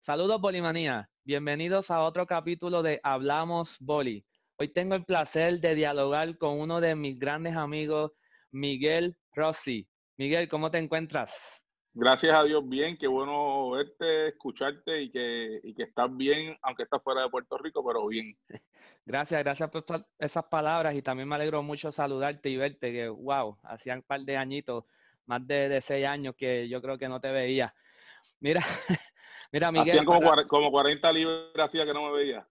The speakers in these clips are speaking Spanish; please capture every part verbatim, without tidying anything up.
Saludos Bolimanía, bienvenidos a otro capítulo de Hablamos Boli. Hoy tengo el placer de dialogar con uno de mis grandes amigos, Miguel Rossi. Miguel, ¿cómo te encuentras? Gracias a Dios, bien, qué bueno verte, escucharte y que, y que estás bien, aunque estás fuera de Puerto Rico, pero bien. Gracias, gracias por esas palabras y también me alegro mucho saludarte y verte, que wow, hacían un par de añitos, más de, de seis años que yo creo que no te veía. Mira, mira Hacían Miguel, como, para... como cuarenta libras hacía que no me veía.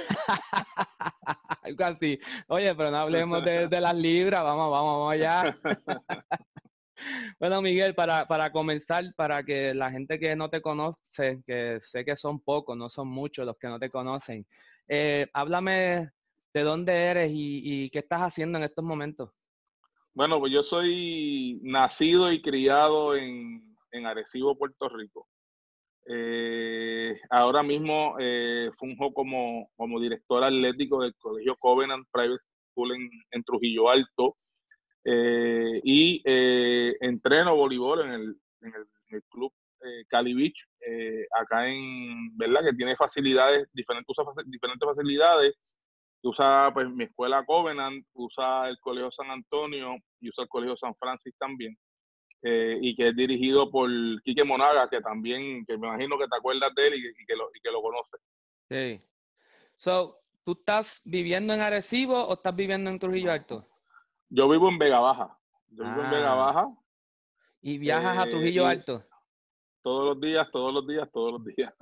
Algo así. Oye, pero no hablemos de, de las libras, vamos, vamos, vamos allá. Bueno, Miguel, para, para comenzar, para que la gente que no te conoce, que sé que son pocos, no son muchos los que no te conocen, eh, háblame de dónde eres y, y qué estás haciendo en estos momentos. Bueno, pues yo soy nacido y criado en, en Arecibo, Puerto Rico. Eh, ahora mismo eh, funjo como, como director atlético del Colegio Covenant Private School en, en Trujillo Alto. Eh, y eh, entreno voleibol en el, en el, en el club eh, Cali Beach, eh, acá en, ¿verdad? Que tiene facilidades, diferentes, usa diferentes facilidades. Usa pues mi escuela Covenant, usa el Colegio San Antonio y usa el Colegio San Francis también. Eh, y que es dirigido por Quique Monaga, que también, que me imagino que te acuerdas de él y, y, que, lo, y que lo conoces. Sí. So, ¿tú estás viviendo en Arecibo o estás viviendo en Trujillo Alto? Yo vivo en Vega Baja. Yo vivo en Vega Ah, Baja. ¿y viajas a Eh, Trujillo y Alto? todos los días, todos los días, todos los días.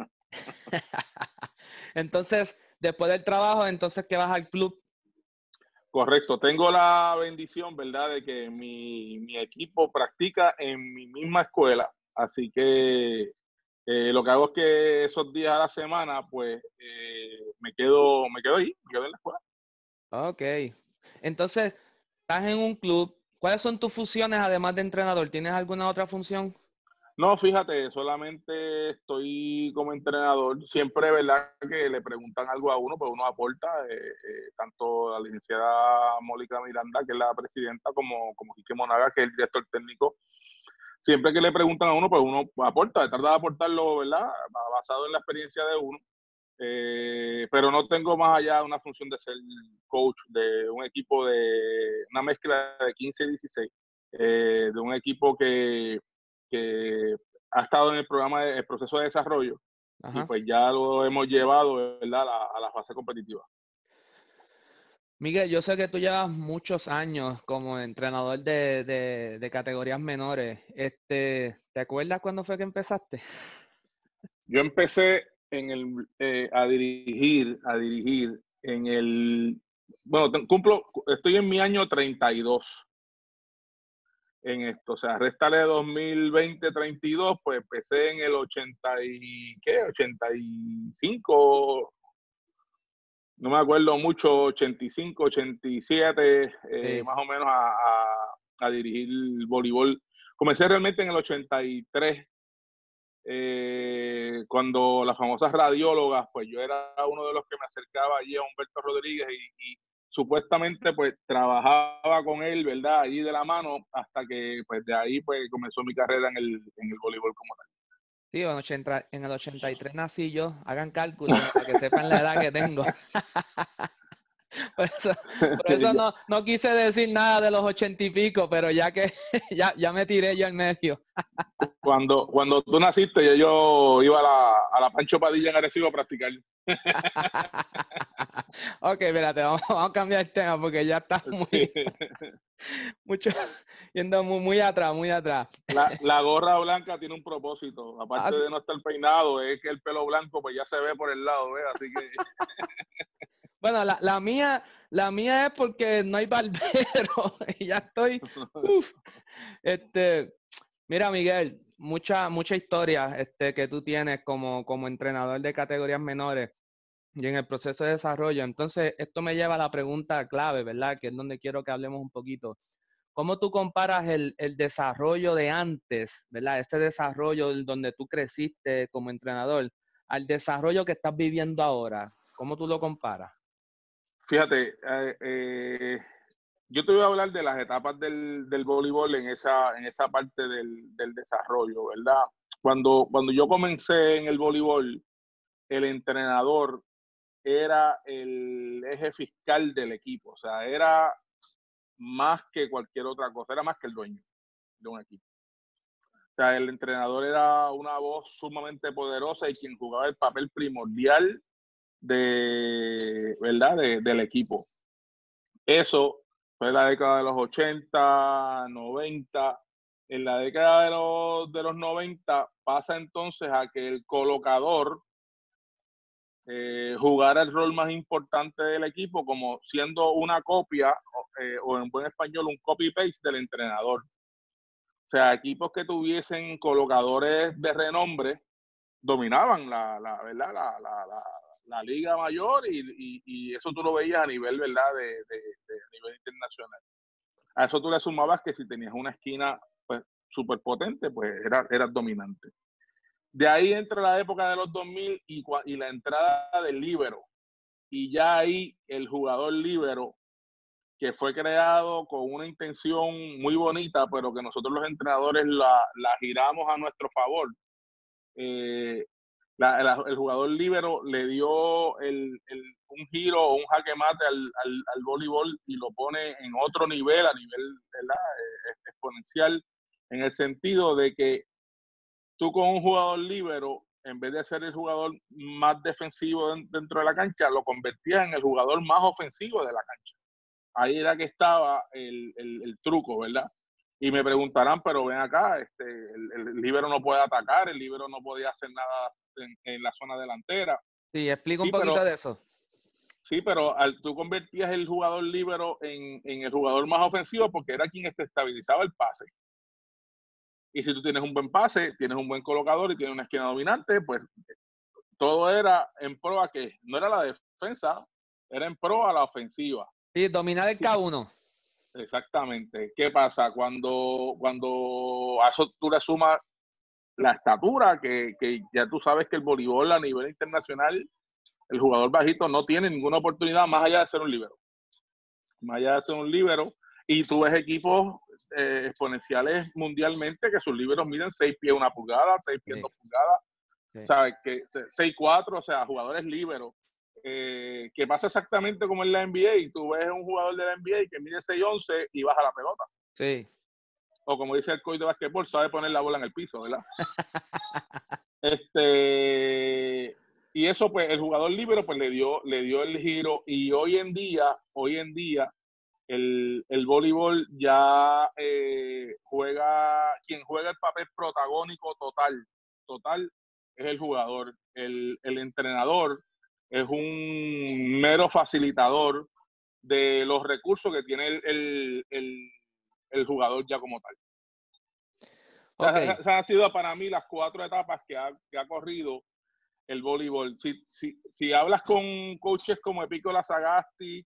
Entonces, después del trabajo, entonces que vas al club. Correcto, tengo la bendición, ¿verdad?, de que mi, mi equipo practica en mi misma escuela, así que eh, lo que hago es que esos días a la semana, pues, eh, me quedo, me quedo ahí, me quedo en la escuela. Ok. Entonces, estás en un club. ¿Cuáles son tus funciones además de entrenador? ¿Tienes alguna otra función? No, fíjate, solamente estoy como entrenador. Siempre, ¿verdad?, que le preguntan algo a uno, pues uno aporta, eh, eh, tanto la licenciada Mónica Miranda, que es la presidenta, como, como Quique Monaga, que es el director técnico. Siempre que le preguntan a uno, pues uno aporta, trata de aportarlo, ¿verdad?, basado en la experiencia de uno. Eh, pero no tengo más allá una función de ser coach de un equipo de una mezcla de quince y dieciséis, eh, de un equipo que, que ha estado en el programa, de, el proceso de desarrollo, y Ajá. pues ya lo hemos llevado, ¿verdad?, a la, a la fase competitiva. Miguel, yo sé que tú llevas muchos años como entrenador de, de, de categorías menores. Este, ¿te acuerdas cuándo fue que empezaste? Yo empecé en el, eh, a dirigir, a dirigir en el, bueno, cumplo, estoy en mi año treinta y dos en esto, o sea, réstale dos mil veinte, treinta y dos, pues empecé en el ochenta y, ¿qué? ochenta y cinco, no me acuerdo mucho, ochenta y cinco, ochenta y siete, eh, Sí. más o menos a, a, a dirigir el voleibol. Comencé realmente en el ochenta y tres, eh, cuando las famosas radiólogas, pues yo era uno de los que me acercaba allí a Humberto Rodríguez y, y supuestamente pues trabajaba con él, ¿verdad?, allí de la mano, hasta que pues de ahí pues comenzó mi carrera en el, en el voleibol como tal. Sí, en, ochenta, en el ochenta y tres nací yo. Hagan cálculos para que sepan la edad que tengo. Por eso, por eso no, no quise decir nada de los ochenta y pico, pero ya que ya, ya me tiré yo en medio. Cuando, cuando tú naciste, yo, yo iba a la, a la Pancho Padilla en Arecibo a practicar. Ok, espérate, vamos, vamos a cambiar el tema porque ya está Sí. muy, mucho, yendo muy, muy atrás, muy atrás. La, la gorra blanca tiene un propósito. Aparte Así- de no estar peinado, es que el pelo blanco pues ya se ve por el lado, ¿ves? Así que Bueno, la, la mía, la mía es porque no hay barbero y ya estoy, uf. Este, mira, Miguel, mucha, mucha historia este, que tú tienes como, como entrenador de categorías menores y en el proceso de desarrollo. Entonces, esto me lleva a la pregunta clave, ¿verdad? Que es donde quiero que hablemos un poquito. ¿Cómo tú comparas el, el desarrollo de antes, ¿verdad? Ese desarrollo donde tú creciste como entrenador, al desarrollo que estás viviendo ahora? ¿Cómo tú lo comparas? fíjate, eh, eh, yo te voy a hablar de las etapas del, del voleibol en esa, en esa parte del, del desarrollo, ¿verdad? Cuando, cuando yo comencé en el voleibol, el entrenador era el eje fiscal del equipo, o sea, era más que cualquier otra cosa, era más que el dueño de un equipo. O sea, el entrenador era una voz sumamente poderosa y quien jugaba el papel primordial de, ¿verdad? De, del equipo. Eso fue la década de los ochenta, noventa. En la década de los, de los noventa pasa entonces a que el colocador eh, jugara el rol más importante del equipo, como siendo una copia, eh, o en buen español, un copy-paste del entrenador. O sea, equipos que tuviesen colocadores de renombre dominaban la, la, ¿verdad? la, la, la, la liga mayor y, y, y, eso tú lo veías a nivel, ¿verdad? De, de, de a nivel internacional. A eso tú le sumabas que si tenías una esquina pues súper potente, pues eras era dominante. De ahí entra la época de los dos mil y, y la entrada del líbero. Y ya ahí el jugador líbero, que fue creado con una intención muy bonita, pero que nosotros los entrenadores la, la giramos a nuestro favor. Eh, la, la, el jugador líbero le dio el, el, un giro o un jaque mate al, al, al voleibol y lo pone en otro nivel, a nivel eh, exponencial, en el sentido de que tú con un jugador líbero, en vez de ser el jugador más defensivo dentro de la cancha, lo convertías en el jugador más ofensivo de la cancha. Ahí era que estaba el, el, el truco, ¿verdad? Y me preguntarán, pero ven acá, este, el, el líbero no puede atacar, el líbero no podía hacer nada en, en la zona delantera. Sí, explica sí, un poquito pero, de eso. Sí, pero al, tú convertías el jugador líbero en, en el jugador más ofensivo porque era quien te estabilizaba el pase. Y si tú tienes un buen pase, tienes un buen colocador y tienes una esquina dominante, pues todo era en pro a que no era la defensa, era en pro a la ofensiva. Sí, dominar el sí, K uno. Exactamente. ¿Qué pasa? Cuando, cuando a eso tú le sumas la estatura, que, que ya tú sabes que el voleibol a nivel internacional, el jugador bajito no tiene ninguna oportunidad más allá de ser un líbero. Más allá de ser un líbero. Y tú ves equipos eh, exponenciales mundialmente que sus líberos miden seis pies una pulgada, seis pies dos pulgadas. Sí. ¿Sabes? Que seis cuatro, o sea, jugadores líberos. Eh, que pasa exactamente como en la N B A. Y tú ves un jugador de la N B A que mide seis once y baja la pelota. Sí. O como dice el coach de basquetbol, sabe poner la bola en el piso, ¿verdad? este y eso pues el jugador líbero pues le dio le dio el giro y hoy en día hoy en día el, el voleibol ya eh, juega quien juega el papel protagónico total total es el jugador. El, el entrenador es un mero facilitador de los recursos que tiene el, el, el, el jugador ya como tal. Okay. Esas han sido para mí las cuatro etapas que ha, que ha corrido el voleibol. Si, si, si hablas con coaches como Epícola Sagasti,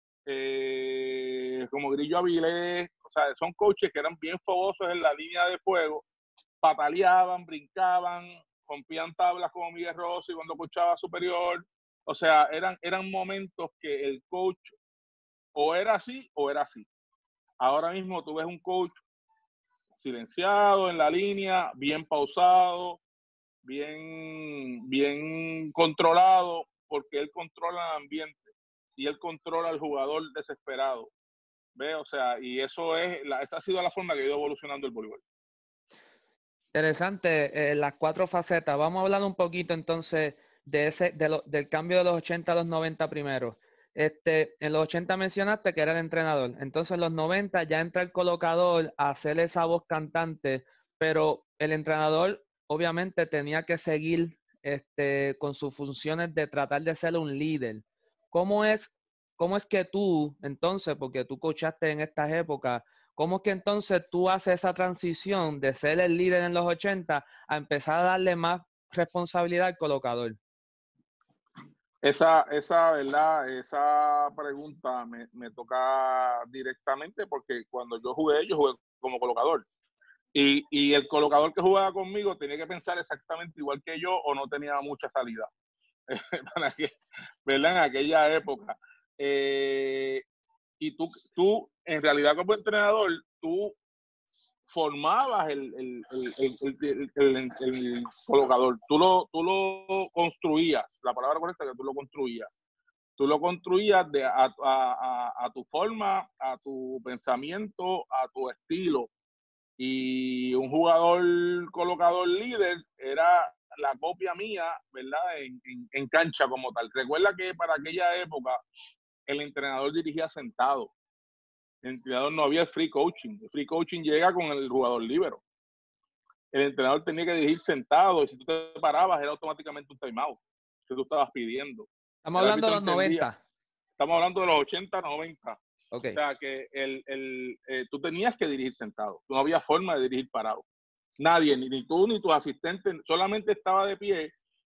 eh, como Grillo Avilés, o sea, son coaches que eran bien fogosos en la línea de fuego, pataleaban, brincaban, rompían tablas como Miguel Rossi cuando coachaba superior. O sea, eran, eran momentos que el coach o era así o era así. Ahora mismo tú ves un coach silenciado en la línea, bien pausado, bien, bien controlado, porque él controla el ambiente y él controla al jugador desesperado. ¿Ve? O sea, y eso es, la, esa ha sido la forma que ha ido evolucionando el voleibol. Interesante, eh, las cuatro facetas. Vamos a hablar un poquito entonces de ese, de lo, del cambio de los ochenta a los noventa primero. Este, en los ochenta mencionaste que era el entrenador. Entonces en los noventa ya entra el colocador a hacer esa voz cantante, pero el entrenador obviamente tenía que seguir este, con sus funciones de tratar de ser un líder. ¿Cómo es, cómo es que tú, entonces, porque tú coachaste en estas épocas, cómo es que entonces tú haces esa transición de ser el líder en los ochenta a empezar a darle más responsabilidad al colocador? Esa, esa, ¿verdad? Esa pregunta me, me toca directamente porque cuando yo jugué, yo jugué como colocador. Y, y el colocador que jugaba conmigo tenía que pensar exactamente igual que yo o no tenía mucha salida. Para que, ¿verdad? En aquella época. Eh, y tú, tú, en realidad como entrenador, tú formabas el, el, el, el, el, el, el, el colocador, tú lo, tú lo construías, la palabra correcta es que tú lo construías. Tú lo construías de, a, a, a, a tu forma, a tu pensamiento, a tu estilo. Y un jugador colocador líder era la copia mía, ¿verdad? En, en, en cancha como tal. Recuerda que para aquella época el entrenador dirigía sentado. El entrenador no había el free coaching. El free coaching llega con el jugador líbero. El entrenador tenía que dirigir sentado y si tú te parabas era automáticamente un timeout que tú estabas pidiendo. Estamos El hablando de árbitro los entendía. noventa. Estamos hablando de los ochenta, noventa. Ok. O sea que el, el, eh, tú tenías que dirigir sentado. No había forma de dirigir parado. Nadie, ni, ni tú ni tus asistentes, solamente estaba de pie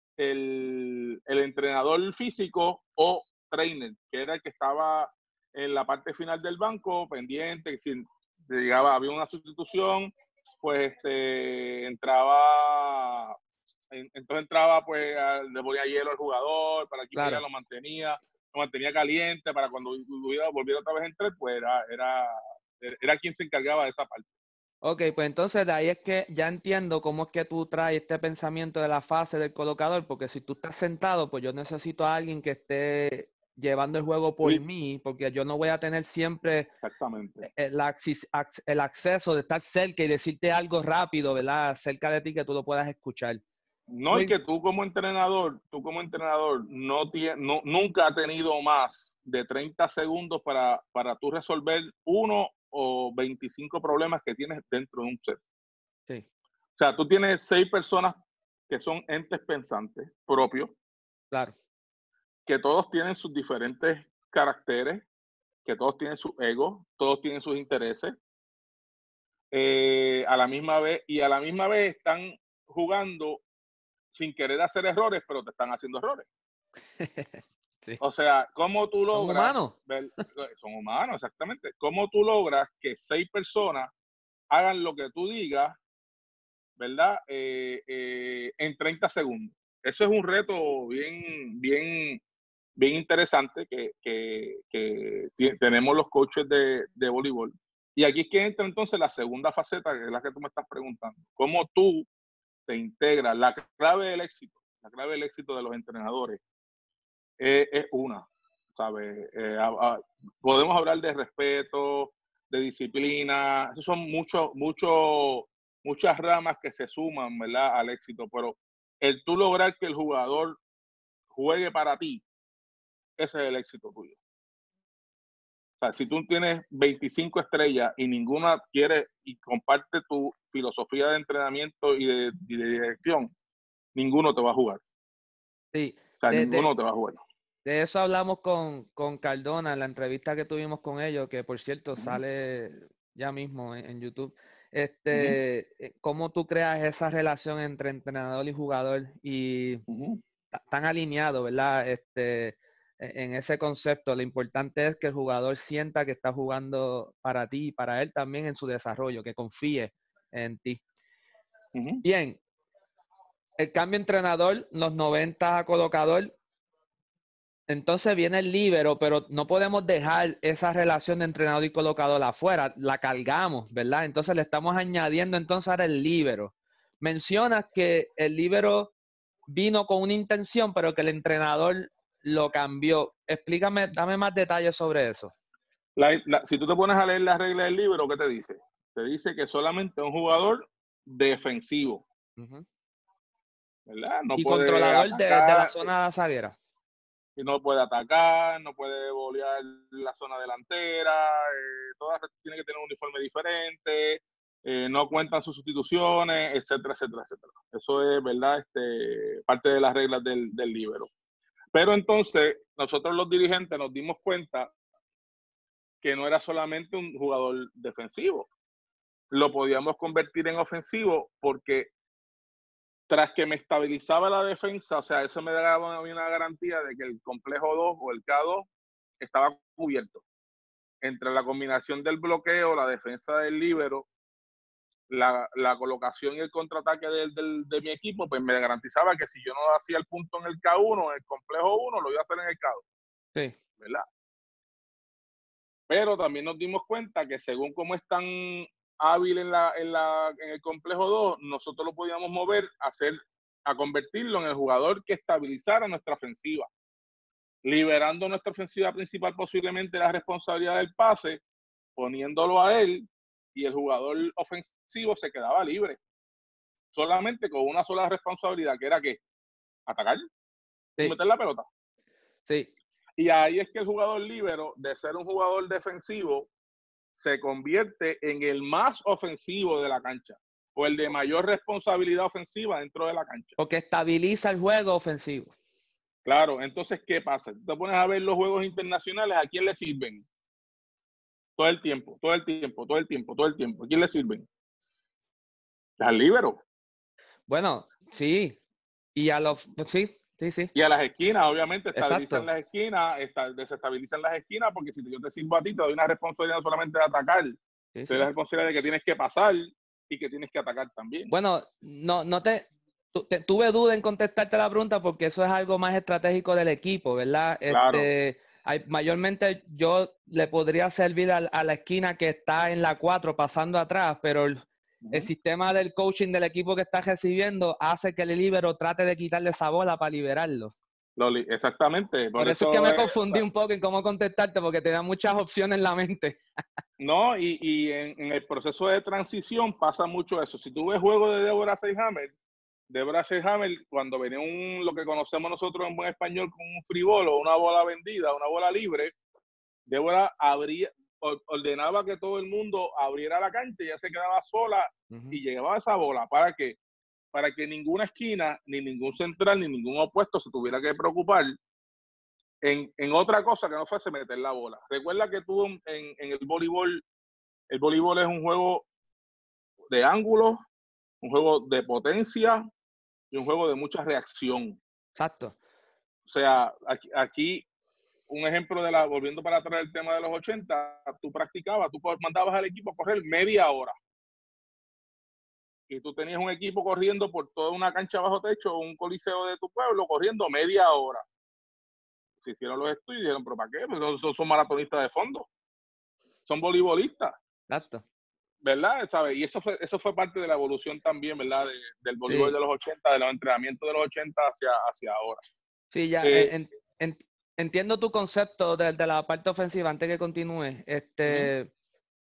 el, el entrenador físico o trainer, que era el que estaba en la parte final del banco, pendiente, que si llegaba, había una sustitución, pues este, entraba, en, entonces entraba, pues le ponía hielo al jugador, para que Claro. ya lo mantenía, lo mantenía caliente, para cuando volviera, volviera otra vez a entrar, pues era, era, era quien se encargaba de esa parte. Ok, pues entonces de ahí es que ya entiendo cómo es que tú traes este pensamiento de la fase del colocador, porque si tú estás sentado, pues yo necesito a alguien que esté llevando el juego por Sí, mí, porque yo no voy a tener siempre exactamente. el, acces- ac- el acceso de estar cerca y decirte algo rápido, ¿verdad? Cerca de ti que tú lo puedas escuchar. No, y Muy, que tú como entrenador, tú como entrenador, no, tie, no nunca has tenido más de treinta segundos para, para tú resolver uno o veinticinco problemas que tienes dentro de un set. sí, O sea, tú tienes seis personas que son entes pensantes propios, claro. que todos tienen sus diferentes caracteres, que todos tienen su ego, todos tienen sus intereses, eh, a la misma vez, y a la misma vez están jugando sin querer hacer errores, pero te están haciendo errores. Sí. O sea, ¿cómo tú Son logras humanos. ver, son humanos, exactamente, cómo tú logras que seis personas hagan lo que tú digas, ¿verdad? Eh, eh, en treinta segundos. Eso es un reto bien, bien, bien interesante que, que, que tenemos los coaches de, de voleibol. Y aquí es que entra entonces la segunda faceta, que es la que tú me estás preguntando. ¿Cómo tú te integras? La clave del éxito, la clave del éxito de los entrenadores es, es una, ¿sabes? Eh, a, a, podemos hablar de respeto, de disciplina, esos son muchos, muchos, muchas ramas que se suman, ¿verdad? Al éxito, pero el tú lograr que el jugador juegue para ti, ese es el éxito tuyo. O sea, si tú tienes veinticinco estrellas y ninguna quiere y comparte tu filosofía de entrenamiento y de, y de dirección, ninguno te va a jugar. Sí, O sea, de, ninguno de, te va a jugar. de eso hablamos con, con Cardona en la entrevista que tuvimos con ellos, que por cierto Uh -huh. sale ya mismo en, en YouTube. Uh -huh. Este, ¿cómo tú creas esa relación entre entrenador y jugador y Uh -huh. tan alineado, ¿verdad? Este, en ese concepto, lo importante es que el jugador sienta que está jugando para ti y para él también en su desarrollo, que confíe en ti. Uh -huh. Bien, el cambio de entrenador, los noventa a colocador, entonces viene el líbero, pero no podemos dejar esa relación de entrenador y colocador afuera, la cargamos, ¿verdad? Entonces le estamos añadiendo entonces ahora el líbero. Mencionas que el líbero vino con una intención, pero que el entrenador lo cambió. Explícame, dame más detalles sobre eso. La, la, si tú te pones a leer las reglas del libro, ¿qué te dice? Te dice que solamente un jugador defensivo, Uh-huh. ¿verdad? No Y puede controlador de, de la atacar, zona zaguera. no puede atacar, no puede bolear la zona delantera, eh, todas tienen que tener un uniforme diferente, eh, no cuentan sus sustituciones, etcétera, etcétera, etcétera. Eso es, ¿verdad? Este, parte de las reglas del, del libro. Pero entonces, nosotros los dirigentes nos dimos cuenta que no era solamente un jugador defensivo, lo podíamos convertir en ofensivo porque tras que me estabilizaba la defensa, o sea, eso me daba una garantía de que el complejo dos o el K dos estaba cubierto. Entre la combinación del bloqueo, la defensa del líbero, la, la colocación y el contraataque de, de, de mi equipo, pues me garantizaba que si yo no hacía el punto en el K uno, en el complejo uno, lo iba a hacer en el K dos. Sí. ¿Verdad? Pero también nos dimos cuenta que según cómo están hábil en, la, en, la, en el complejo dos, nosotros lo podíamos mover a, hacer, a convertirlo en el jugador que estabilizara nuestra ofensiva, liberando nuestra ofensiva principal posiblemente la responsabilidad del pase, poniéndolo a él, y el jugador ofensivo se quedaba libre, solamente con una sola responsabilidad, que era que atacar sí. y meter la pelota. Sí. Y ahí es que el jugador líbero, de ser un jugador defensivo, se convierte en el más ofensivo de la cancha, o el de mayor responsabilidad ofensiva dentro de la cancha. Porque estabiliza el juego ofensivo. Claro, entonces, ¿qué pasa? Te pones a ver los juegos internacionales, ¿a quién le sirven? Todo el tiempo, todo el tiempo, todo el tiempo, todo el tiempo. ¿A quién le sirven? Al líbero. Bueno, sí. Y a los, sí, sí, sí. Y a las esquinas, obviamente, estabilizan Exacto. las esquinas, esta, desestabilizan las esquinas, porque si yo te sirvo a ti, te doy una responsabilidad no solamente de atacar, sí, te doy sí. la responsabilidad de que tienes que pasar y que tienes que atacar también. Bueno, no, no te, tu, te tuve duda en contestarte la pregunta porque eso es algo más estratégico del equipo, ¿verdad? Claro. Este, hay, mayormente yo le podría servir a, a la esquina que está en la cuatro pasando atrás, pero el, uh-huh. el sistema del coaching del equipo que está recibiendo hace que el líbero trate de quitarle esa bola para liberarlo. Lo, exactamente. Por, por eso, eso es que me confundí es, un poco en cómo contestarte, porque te da muchas opciones en la mente. No, y, y en, en el proceso de transición pasa mucho eso. Si tú ves juego de Deborah Seyhammer, Deborah Seyhammer, cuando venía un, lo que conocemos nosotros en buen español como un free ball o una bola vendida, una bola libre, Deborah abría, ordenaba que todo el mundo abriera la cancha y ella se quedaba sola uh-huh. y llevaba esa bola. ¿Para qué? Para que ninguna esquina, ni ningún central, ni ningún opuesto se tuviera que preocupar en, en otra cosa que no fuese meter la bola. Recuerda que tú en, en el voleibol, el voleibol es un juego de ángulos, un juego de potencia y un juego de mucha reacción. Exacto. O sea, aquí, aquí un ejemplo de la, volviendo para atrás el tema de los ochenta, tú practicabas, tú mandabas al equipo a correr media hora. Y tú tenías un equipo corriendo por toda una cancha bajo techo, un coliseo de tu pueblo, corriendo media hora. Se hicieron los estudios y dijeron, ¿pero para qué? Pues son, son maratonistas de fondo. Son voleibolistas. Exacto. ¿Verdad? ¿Sabes? Y eso fue, eso fue parte de la evolución también, ¿verdad? De, del voleibol sí. de los ochenta, de los entrenamientos de los ochenta hacia, hacia ahora. Sí, ya eh, en, en, entiendo tu concepto de, de la parte ofensiva antes que continúe. Este, uh-huh.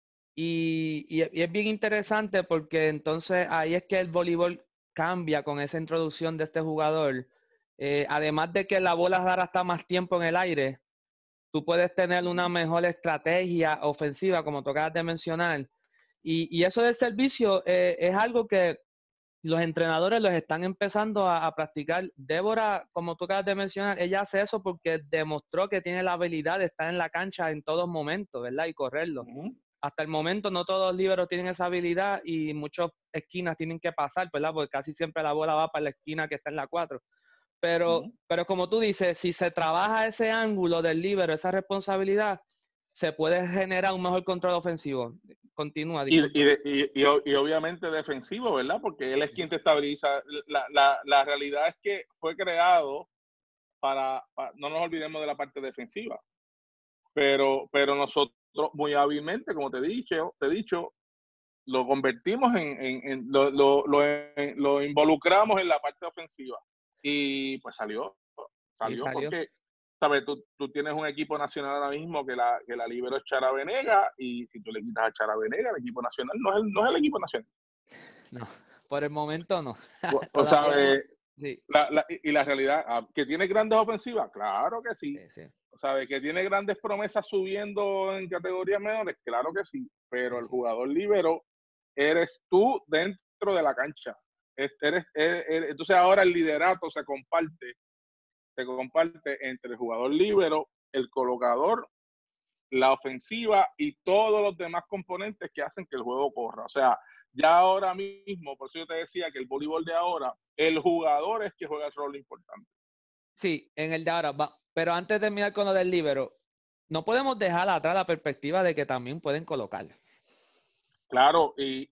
y, y, y es bien interesante porque entonces ahí es que el voleibol cambia con esa introducción de este jugador. Eh, además de que la bola ahora está más tiempo en el aire, tú puedes tener una mejor estrategia ofensiva, como tú acabas de mencionar. Y, y eso del servicio eh, es algo que los entrenadores los están empezando a, a practicar. Débora, como tú acabas de mencionar, ella hace eso porque demostró que tiene la habilidad de estar en la cancha en todos momentos, ¿verdad? Y correrlo. Uh-huh. Hasta el momento no todos los líberos tienen esa habilidad y muchas esquinas tienen que pasar, ¿verdad? Porque casi siempre la bola va para la esquina que está en la cuatro. Pero, uh-huh. pero como tú dices, si se trabaja ese ángulo del líbero, esa responsabilidad, se puede generar un mejor control ofensivo. Continúa. Y, y, de, y, y, y obviamente defensivo, ¿verdad? Porque él es quien te estabiliza. La, la, la realidad es que fue creado para, para, no nos olvidemos de la parte defensiva, pero, pero nosotros muy hábilmente, como te he dicho, te he dicho lo convertimos en, en, en lo, lo, lo, en, lo involucramos en la parte ofensiva. Y pues salió, salió, sí, salió. Porque, ¿sabes? Tú, tú tienes un equipo nacional ahora mismo que la, que la libero es Chara Venega, y si tú le quitas a Chara Venega, el equipo nacional no es el, no es el equipo nacional. No, por el momento no. O, o sea, sí. la, la, y la realidad, ¿que tiene grandes ofensivas? Claro que sí. sí, sí. O sea, ¿que tiene grandes promesas subiendo en categorías menores? Claro que sí. Pero sí, el sí. jugador libero eres tú dentro de la cancha. Eres, eres, eres, entonces ahora el liderato se comparte, se comparte entre el jugador líbero, el colocador, la ofensiva y todos los demás componentes que hacen que el juego corra. O sea, ya ahora mismo, por eso yo te decía que el voleibol de ahora, el jugador es que juega el rol importante. Sí, en el de ahora va. Pero antes de terminar con lo del líbero, no podemos dejar atrás la perspectiva de que también pueden colocar. Claro, y,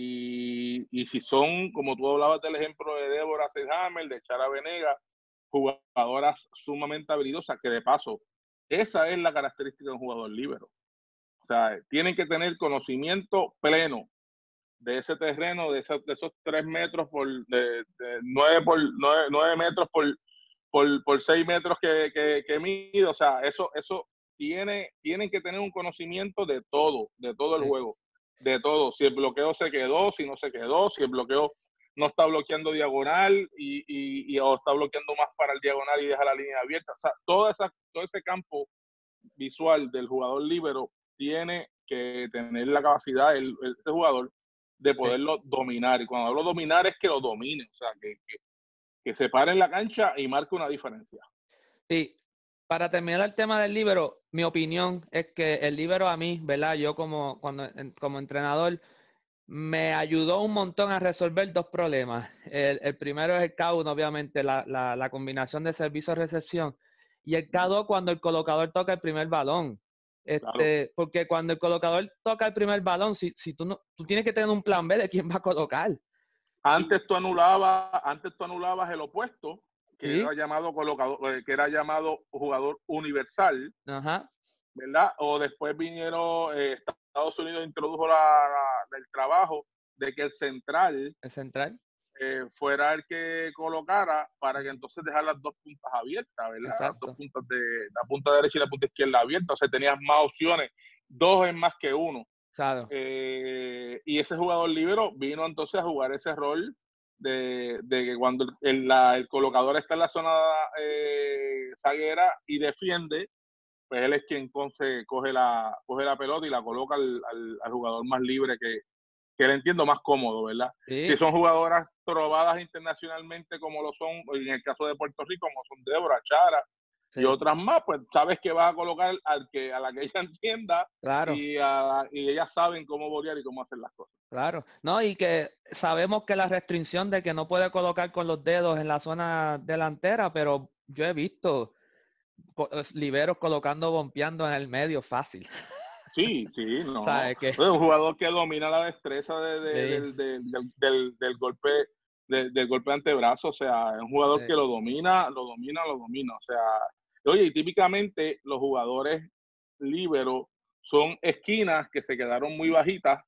y, y si son, como tú hablabas del ejemplo de Débora Seyhammer, de Chara Venega, jugadoras sumamente habilidosas, que de paso, esa es la característica de un jugador líbero. O sea, tienen que tener conocimiento pleno de ese terreno, de, esa, de esos tres metros por, de, de nueve por nueve, nueve metros por, por, por seis metros que, que, que mide. O sea, eso, eso tiene, tienen que tener un conocimiento de todo, de todo el Sí. juego, de todo. Si el bloqueo se quedó, si no se quedó, si el bloqueo no está bloqueando diagonal y, y, y o está bloqueando más para el diagonal y deja la línea abierta. O sea, toda esa, todo ese campo visual del jugador líbero tiene que tener la capacidad, el, el, ese jugador, de poderlo sí. dominar. Y cuando hablo dominar es que lo domine, o sea, que, que, que se pare en la cancha y marque una diferencia. Sí, para terminar el tema del líbero, mi opinión es que el líbero a mí, ¿verdad? Yo como, cuando, como entrenador, me ayudó un montón a resolver dos problemas. El, el primero es el K uno, obviamente, la, la, la combinación de servicio-recepción. Y el K dos cuando el colocador toca el primer balón. Este, claro. Porque cuando el colocador toca el primer balón, si, si tú, no, tú tienes que tener un plan B de quién va a colocar. Antes tú anulabas, antes tú anulabas el opuesto, que ¿Sí? era llamado colocador, que era llamado jugador universal. Ajá. ¿Verdad? O después vinieron, eh, Estados Unidos introdujo la, la, el trabajo de que el central, el central eh, fuera el que colocara para que entonces dejar las dos puntas abiertas, ¿verdad? Exacto. Las dos puntas de la punta derecha y la punta izquierda abiertas, o sea, tenías más opciones, dos es más que uno. Claro. Eh, y ese jugador libero vino entonces a jugar ese rol de, de que cuando el, la, el colocador está en la zona eh, zaguera y defiende, pues él es quien entonces coge la, coge la pelota y la coloca al, al, al jugador más libre que, que le entiendo más cómodo, ¿verdad? Sí. Si son jugadoras probadas internacionalmente como lo son, en el caso de Puerto Rico, como son Débora, Chara sí. y otras más, pues sabes que vas a colocar al que, a la que ella entienda claro. y, a, y ellas saben cómo bolear y cómo hacer las cosas. Claro, no, y que sabemos que la restricción de que no puede colocar con los dedos en la zona delantera, pero yo he visto liberos colocando, bompeando en el medio fácil. Sí, sí, no. ¿Sabes qué? Un jugador que domina la destreza de, de, sí. del, del, del, del golpe del, del golpe de antebrazo, o sea, es un jugador sí. que lo domina, lo domina, lo domina, o sea, oye, y típicamente los jugadores líberos son esquinas que se quedaron muy bajitas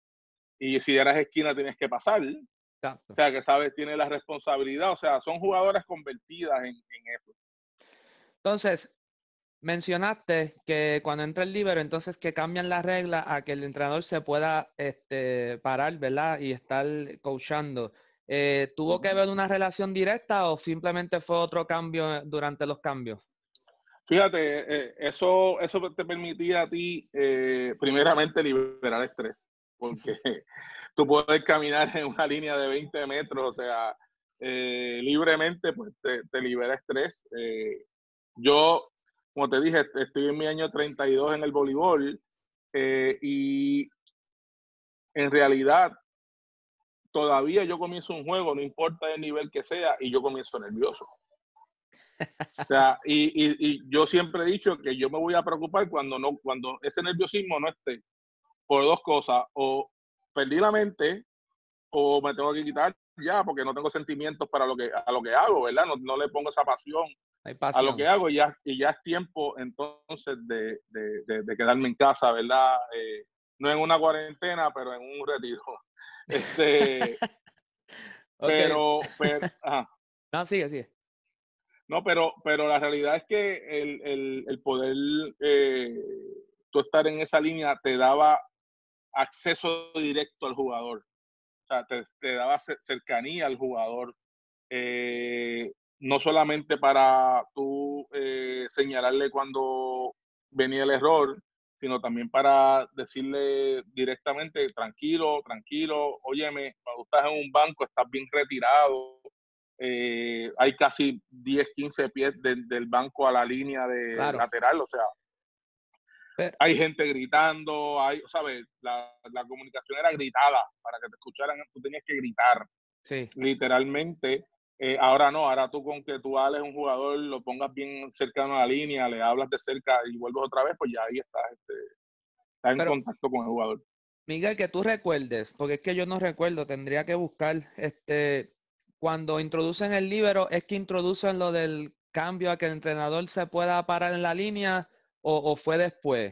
y si eras esquina tienes que pasar, Exacto. o sea, que sabes, tiene la responsabilidad, o sea, son jugadoras convertidas en, en eso. Entonces, mencionaste que cuando entra el líbero, entonces que cambian las reglas a que el entrenador se pueda este, parar, ¿verdad? Y estar coachando. Eh, ¿Tuvo que haber una relación directa o simplemente fue otro cambio durante los cambios? Fíjate, eh, eso, eso te permitía a ti, eh, primeramente, liberar estrés, porque tú puedes caminar en una línea de veinte metros, o sea, eh, libremente, pues te, te libera estrés. Eh, yo, como te dije, estoy en mi año treinta y dos en el voleibol eh, y en realidad todavía yo comienzo un juego, no importa el nivel que sea, y yo comienzo nervioso. O sea, y, y, y yo siempre he dicho que yo me voy a preocupar cuando no, cuando ese nerviosismo no esté, por dos cosas, o perdí la mente, o me tengo que quitar ya, porque no tengo sentimientos para lo que, a lo que hago, ¿verdad? No, no le pongo esa pasión, pasión a lo que hago y ya, y ya es tiempo entonces de, de, de, de quedarme en casa, ¿verdad? Eh, no en una cuarentena, pero en un retiro. Este, okay. Pero, pero, ajá. No, sigue, sigue. No, pero, pero la realidad es que el, el, el poder eh, tú estar en esa línea te daba acceso directo al jugador. O sea, te, te daba cercanía al jugador. Eh, no solamente para tú eh, señalarle cuando venía el error, sino también para decirle directamente, tranquilo, tranquilo, óyeme, cuando estás en un banco, estás bien retirado, eh, hay casi diez, quince pies de, del banco a la línea de claro. lateral, o sea, Pero, hay gente gritando, hay, ¿sabes? La, la comunicación era gritada, para que te escucharan, tú tenías que gritar, sí. literalmente. Eh, ahora no, ahora tú con que tú hables un jugador, lo pongas bien cercano a la línea, le hablas de cerca y vuelves otra vez, pues ya ahí estás, este, estás en Pero, contacto con el jugador. Miguel, que tú recuerdes, porque es que yo no recuerdo, tendría que buscar, este, cuando introducen el líbero, ¿es que introducen lo del cambio a que el entrenador se pueda parar en la línea o, o fue después?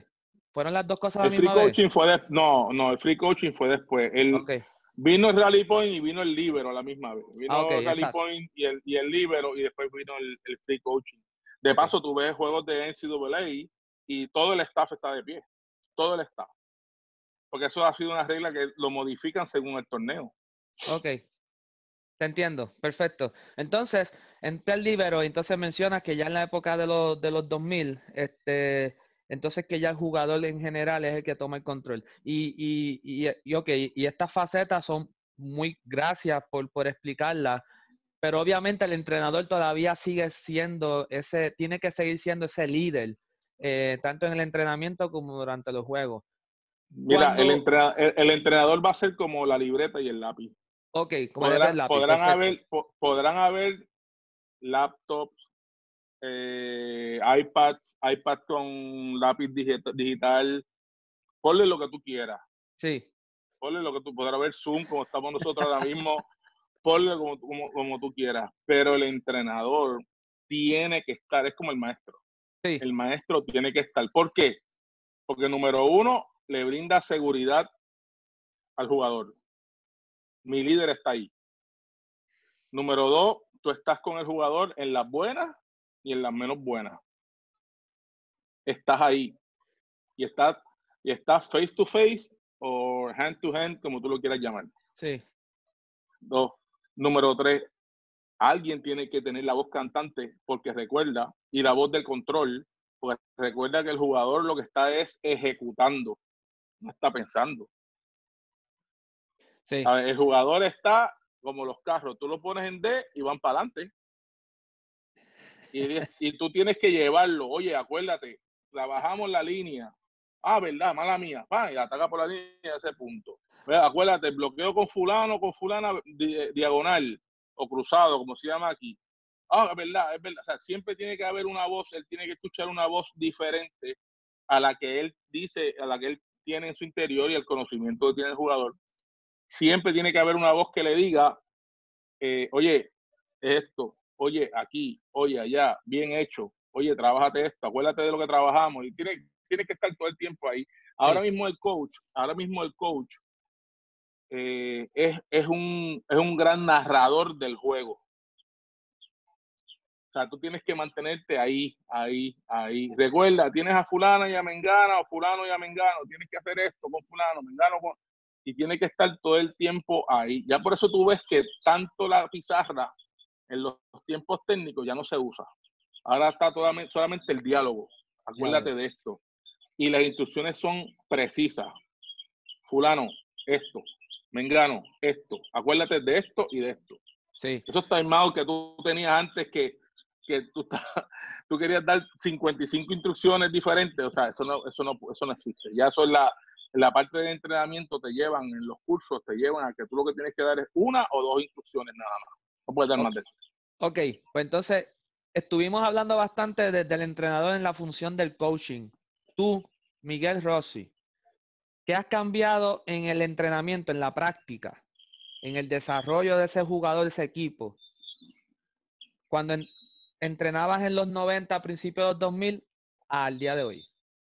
¿Fueron las dos cosas a la El free misma vez? coaching fue de, no, no, el free coaching fue después. El, Okay. Vino el Rally Point y vino el Libero a la misma vez. Vino Ah, okay, el Rally exacto. Point y el, y el Libero y después vino el, el free coaching. De Okay. paso, tú ves juegos de N C A A y todo el staff está de pie. Todo el staff. Porque eso ha sido una regla que lo modifican según el torneo. Ok, te entiendo, perfecto. Entonces, entre el libero, entonces mencionas que ya en la época de los, de los dos mil, este, entonces que ya el jugador en general es el que toma el control. Y, y, y, y ok, y estas facetas son muy, gracias por, por explicarlas, pero obviamente el entrenador todavía sigue siendo ese, tiene que seguir siendo ese líder, eh, tanto en el entrenamiento como durante los juegos. Mira, el, Cuando, entrena, el, el entrenador va a ser como la libreta y el lápiz. ok, como el Podrán, lápiz, podrán, perfecto. haber, po, podrán haber laptops, eh, iPads, iPad con lápiz digital. Ponle lo que tú quieras. Sí. Ponle lo que tú podrás ver, Zoom, como estamos nosotros ahora mismo. Ponle como, como, como tú quieras. Pero el entrenador tiene que estar, es como el maestro. Sí. El maestro tiene que estar. ¿Por qué? Porque número uno, le brinda seguridad al jugador. Mi líder está ahí. Número dos, tú estás con el jugador en las buenas y en las menos buenas. Estás ahí. Y estás, y estás face to face o hand to hand, como tú lo quieras llamar. Sí. Dos. Número tres, alguien tiene que tener la voz cantante porque recuerda, y la voz del control, porque recuerda que el jugador lo que está es ejecutando, no está pensando. Sí. A ver, el jugador está como los carros, tú lo pones en D y van para adelante. Y, y tú tienes que llevarlo. Oye, acuérdate, trabajamos la línea. Ah, verdad, mala mía. Va, y ataca por la línea a ese punto. Mira, acuérdate, bloqueo con fulano, con fulana di, diagonal o cruzado, como se llama aquí. Ah, es verdad, es verdad. O sea, siempre tiene que haber una voz, él tiene que escuchar una voz diferente a la que él dice, a la que él tiene en su interior y el conocimiento que tiene el jugador. Siempre tiene que haber una voz que le diga, eh, oye, esto, oye, aquí, oye, allá, bien hecho, oye, trabájate esto, acuérdate de lo que trabajamos, y tiene, tiene que estar todo el tiempo ahí. Ahora Sí. mismo el coach, ahora mismo el coach eh, es, es, un, es un gran narrador del juego. O sea, tú tienes que mantenerte ahí, ahí, ahí. Recuerda, tienes a fulana y a mengana, o fulano y a mengano, tienes que hacer esto con fulano, mengano con... Y tiene que estar todo el tiempo ahí. Ya por eso tú ves que tanto la pizarra en los tiempos técnicos ya no se usa. Ahora está toda, solamente el diálogo. Acuérdate de esto. Y las instrucciones son precisas. Fulano, esto. Mengano, esto. Acuérdate de esto y de esto. Sí. Esos timeouts que tú tenías antes que, que tú, tú querías dar cincuenta y cinco instrucciones diferentes, o sea, eso no, eso no, eso no existe. Ya eso es la, la parte del entrenamiento, te llevan en los cursos, te llevan a que tú lo que tienes que dar es una o dos instrucciones nada más. No puedes dar Okay. más de eso. Ok, pues entonces estuvimos hablando bastante desde el entrenador en la función del coaching. Tú, Miguel Rossi, ¿qué has cambiado en el entrenamiento, en la práctica, en el desarrollo de ese jugador, de ese equipo? Cuando en, entrenabas en los noventa, a principios de los dos mil, al día de hoy.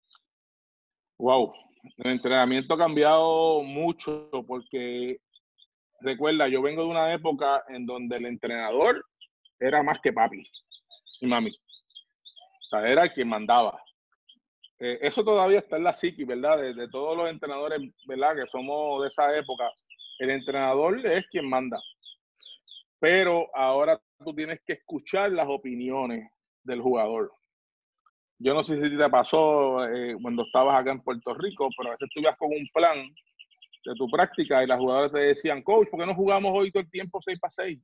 Wow, el entrenamiento ha cambiado mucho porque recuerda, yo vengo de una época en donde el entrenador era más que papi y mami. O sea, era quien mandaba. Eh, eso todavía está en la psiqui, ¿verdad? De, de todos los entrenadores, ¿verdad? Que somos de esa época. El entrenador es quien manda. Pero ahora tú tienes que escuchar las opiniones del jugador. Yo no sé si te pasó eh, cuando estabas acá en Puerto Rico, pero a veces tú ibas con un plan de tu práctica y las jugadoras te decían, coach, ¿por qué no jugamos hoy todo el tiempo seis para seis?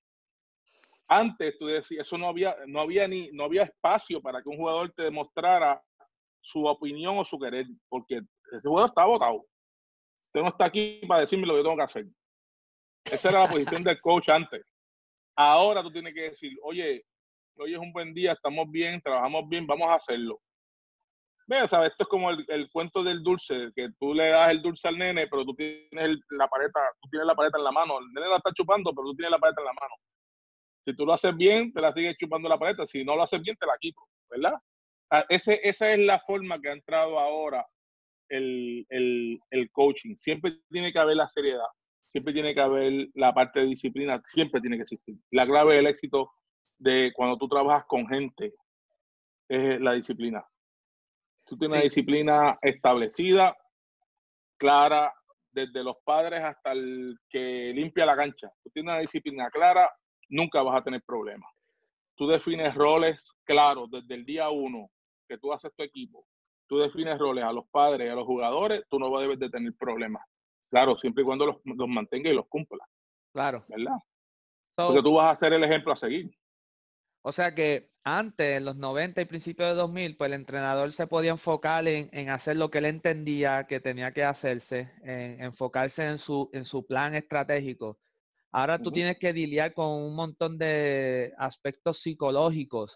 Antes tú decías, eso no había, no había ni, no había espacio para que un jugador te demostrara su opinión o su querer, porque ese jugador está votado. Usted no está aquí para decirme lo que yo tengo que hacer. Esa era la posición del coach antes. Ahora tú tienes que decir, oye, hoy es un buen día, estamos bien, trabajamos bien, vamos a hacerlo. Ve, ¿sabes? Esto es como el, el cuento del dulce, que tú le das el dulce al nene, pero tú tienes el, la paleta, tú tienes la paleta en la mano. El nene la está chupando, pero tú tienes la paleta en la mano. Si tú lo haces bien, te la sigues chupando la paleta. Si no lo haces bien, te la quito, ¿verdad? ese, esa es la forma que ha entrado ahora el, el, el coaching. Siempre tiene que haber la seriedad, siempre tiene que haber la parte de disciplina, siempre tiene que existir. La clave del éxito de cuando tú trabajas con gente es la disciplina. Tú tienes Sí. una disciplina establecida, clara, desde los padres hasta el que limpia la cancha. Tú tienes una disciplina clara, nunca vas a tener problemas. Tú defines roles claros desde el día uno que tú haces tu equipo. Tú defines roles a los padres y a los jugadores, tú no debes de tener problemas. Claro, siempre y cuando los, los mantengas y los cumplas. Claro. ¿Verdad? So, Porque tú vas a ser el ejemplo a seguir. O sea que antes, en los noventa y principios de dos mil, pues el entrenador se podía enfocar en, en hacer lo que él entendía que tenía que hacerse, en enfocarse en su, en su plan estratégico. Ahora tú Uh-huh. tienes que lidiar con un montón de aspectos psicológicos,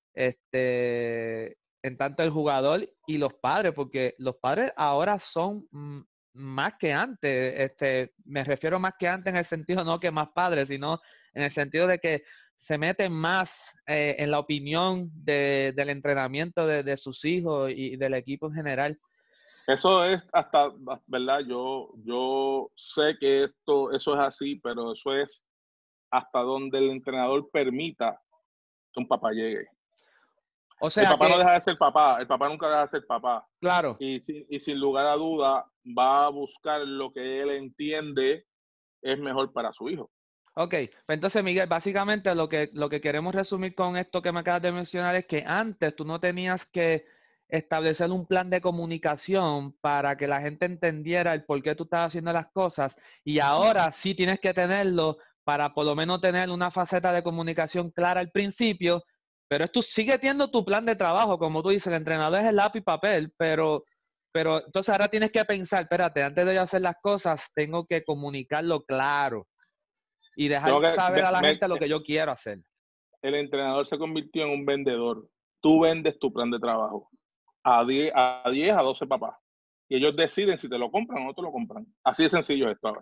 este, en tanto el jugador y los padres, porque los padres ahora son mm, más que antes. Este, me refiero más que antes en el sentido no que más padres, sino en el sentido de que se meten más eh, en la opinión de, del entrenamiento de, de sus hijos y del equipo en general. Eso es hasta, ¿verdad? Yo, yo sé que esto, eso es así, pero eso es hasta donde el entrenador permita que un papá llegue. O sea el papá que, no deja de ser papá, el papá nunca deja de ser papá. claro. Y, sin, y sin lugar a duda va a buscar lo que él entiende es mejor para su hijo. Ok, pues entonces Miguel, básicamente lo que, lo que queremos resumir con esto que me acabas de mencionar es que antes tú no tenías que establecer un plan de comunicación para que la gente entendiera el por qué tú estabas haciendo las cosas y ahora sí tienes que tenerlo para por lo menos tener una faceta de comunicación clara al principio, pero tú sigue teniendo tu plan de trabajo, como tú dices, el entrenador es el lápiz y papel, pero, pero entonces ahora tienes que pensar, espérate, antes de yo hacer las cosas tengo que comunicarlo claro y dejar Tengo que, saber a la me, gente lo que yo quiero hacer. el entrenador se convirtió en un vendedor. Tú vendes tu plan de trabajo a diez, a diez, a doce papás. Y ellos deciden si te lo compran o no te lo compran. Así de sencillo es esto ahora.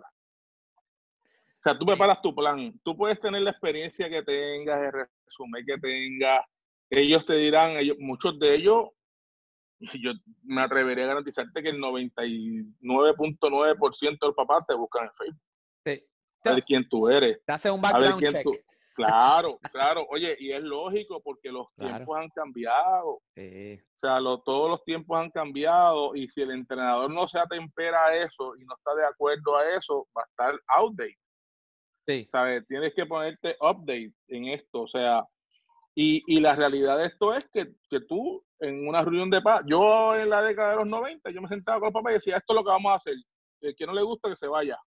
O sea, tú preparas tu plan. Tú puedes tener la experiencia que tengas, el resumen que tengas. Ellos te dirán, ellos, muchos de ellos, yo me atrevería a garantizarte que el noventa y nueve punto nueve por ciento del papá te buscan en Facebook. Sí. A ver quién tú eres. Te hace un A ver background quién check. tú. Claro, claro. Oye, y es lógico porque los Claro. tiempos han cambiado. Sí. O sea, lo, todos los tiempos han cambiado y si el entrenador no se atempera a eso y no está de acuerdo a eso, va a estar outdated. Sí. ¿Sabes? Tienes que ponerte update en esto. O sea, y, y la realidad de esto es que, que tú en una reunión de paz, yo en la década de los noventa, yo me sentaba con los papás y decía, esto es lo que vamos a hacer. El que no le gusta, que se vaya.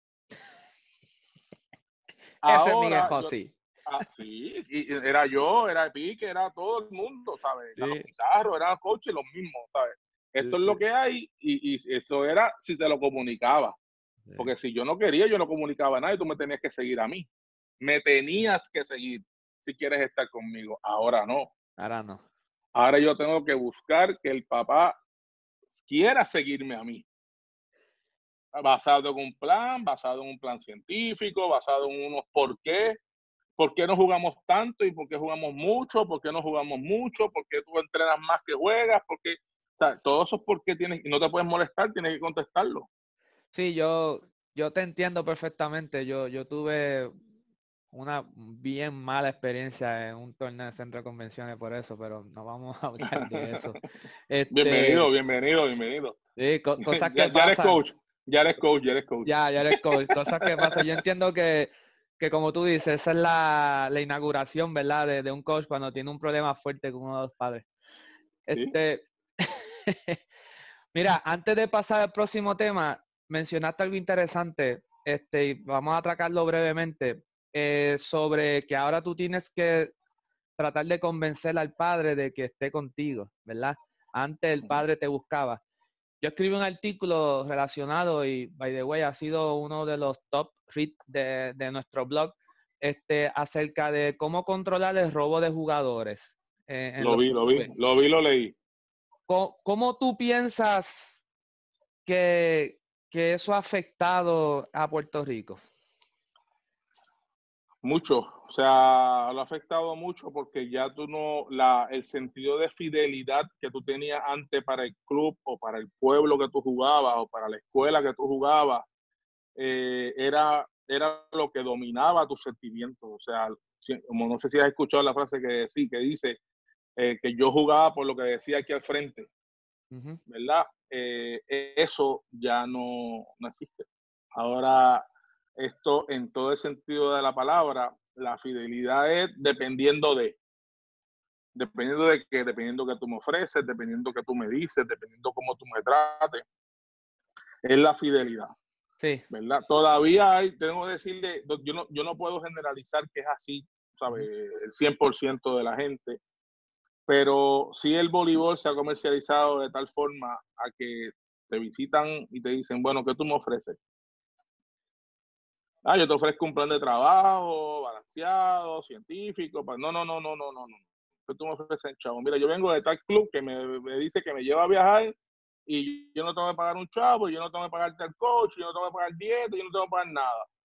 Ese es Miguel Ahora, yo, José. ah, sí, y era yo, era Pique, era todo el mundo, ¿sabes? Sí. Los Pizarro, eran los coaches, los mismos, ¿sabes? Esto Sí, es lo sí. que hay y, y eso era si te lo comunicaba. Sí. Porque si yo no quería, yo no comunicaba a nadie, tú me tenías que seguir a mí. Me tenías que seguir si quieres estar conmigo. Ahora no. Ahora no. Ahora yo tengo que buscar que el papá quiera seguirme a mí. Basado en un plan, basado en un plan científico, basado en unos por qué. ¿Por qué no jugamos tanto y por qué jugamos mucho? ¿Por qué no jugamos mucho? ¿Por qué tú entrenas más que juegas? ¿Por qué? O sea, todos esos por qué tienes, y no te puedes molestar, tienes que contestarlo. Sí, yo, yo te entiendo perfectamente. Yo, yo tuve una bien mala experiencia en un torneo de centro de convenciones por eso, pero no vamos a hablar de eso. Bienvenido, Este, bienvenido, bienvenido. sí, co- cosas que Ya, ya eres pasan. coach, ya eres coach, ya eres coach. Ya, ya eres coach. Cosas que pasan. Yo entiendo que, que como tú dices, esa es la, la inauguración, ¿verdad? De, de un coach cuando tiene un problema fuerte con uno de los padres. ¿Sí? Este, mira, antes de pasar al próximo tema, mencionaste algo interesante, este, y vamos a atracarlo brevemente, eh, sobre que ahora tú tienes que tratar de convencer al padre de que esté contigo, ¿verdad? Antes el padre te buscaba. Yo escribí un artículo relacionado y, by the way, ha sido uno de los top read de, de nuestro blog, este, acerca de cómo controlar el robo de jugadores eh, en Lo los vi, lo vi, clubes. lo vi, lo leí. ¿Cómo, cómo tú piensas que, que eso ha afectado a Puerto Rico? Mucho, o sea, lo ha afectado mucho porque ya tú no, la, el sentido de fidelidad que tú tenías antes para el club o para el pueblo que tú jugabas o para la escuela que tú jugabas, eh, era, era lo que dominaba tus sentimientos. O sea, si, como no sé si has escuchado la frase que, sí, que dice eh, que yo jugaba por lo que decía aquí al frente, Ujú. ¿verdad? Eh, eso ya no, no existe. Ahora, esto en todo el sentido de la palabra, la fidelidad es dependiendo de, dependiendo de que, dependiendo que tú me ofreces, dependiendo que tú me dices, dependiendo cómo tú me trates, es la fidelidad, Sí. ¿verdad? Todavía hay, tengo que decirle, yo no, yo no puedo generalizar que es así, ¿sabes? Ujú. El cien por ciento de la gente, pero sí el voleibol se ha comercializado de tal forma a que te visitan y te dicen, bueno, ¿qué tú me ofreces? Ah, yo te ofrezco un plan de trabajo balanceado, científico. pa- No, no, no, no, no, no, no. ¿Qué tú me ofreces, chavo? Mira, yo vengo de tal club que me, me dice que me lleva a viajar y yo no tengo que pagar un chavo, yo no tengo que pagarte al coach, yo no tengo que pagar dieta, yo no tengo que pagar nada.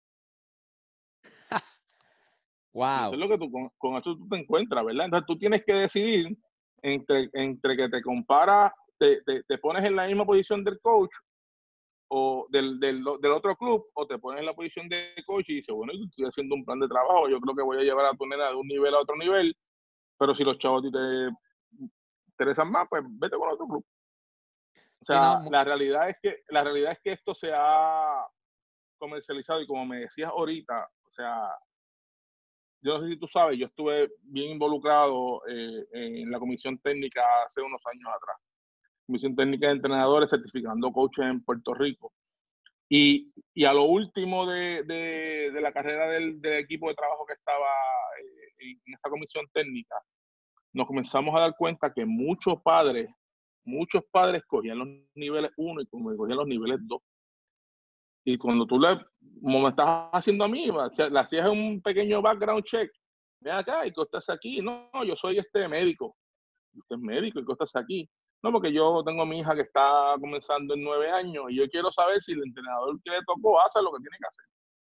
Y eso Wow. es lo que tú, con, con eso tú te encuentras, ¿verdad? Entonces tú tienes que decidir entre, entre que te comparas, te, te, te pones en la misma posición del coach o del, del, del, otro club, o te pones en la posición de coach y dices, bueno, yo estoy haciendo un plan de trabajo, yo creo que voy a llevar a tu nena de un nivel a otro nivel, pero si los chavos a ti te interesan más, pues vete con otro club. O Sí, no, sea, mu- la realidad es que, la realidad es que esto se ha comercializado y como me decías ahorita, o sea, yo no sé si tú sabes, yo estuve bien involucrado eh, en la comisión técnica hace unos años atrás. Comisión técnica de entrenadores certificando coaches en Puerto Rico. Y, y a lo último de, de, de la carrera del, del, equipo de trabajo que estaba eh, en esa comisión técnica, nos comenzamos a dar cuenta que muchos padres, muchos padres cogían los niveles uno y como cogían los niveles dos. Y cuando tú le, como me estás haciendo a mí, le hacías un pequeño background check, ven acá, ¿y qué estás aquí? No, yo soy este médico. Usted es médico, ¿y qué estás aquí? No, porque yo tengo a mi hija que está comenzando en nueve años y yo quiero saber si el entrenador que le tocó hace lo que tiene que hacer.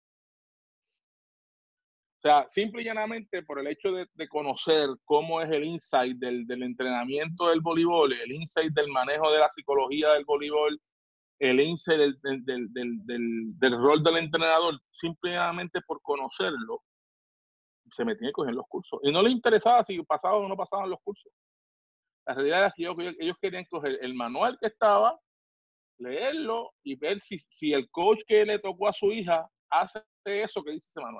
O sea, simple y llanamente por el hecho de, de conocer cómo es el insight del, del entrenamiento del voleibol, el insight del manejo de la psicología del voleibol, el insight del, del, del, del, del, del rol del entrenador, simple y llanamente por conocerlo, se metían a coger los cursos. Y no les interesaba si pasaban o no pasaban los cursos. La realidad es que ellos, ellos querían coger el manual que estaba, leerlo y ver si, si el coach que le tocó a su hija hace eso que dice ese manual.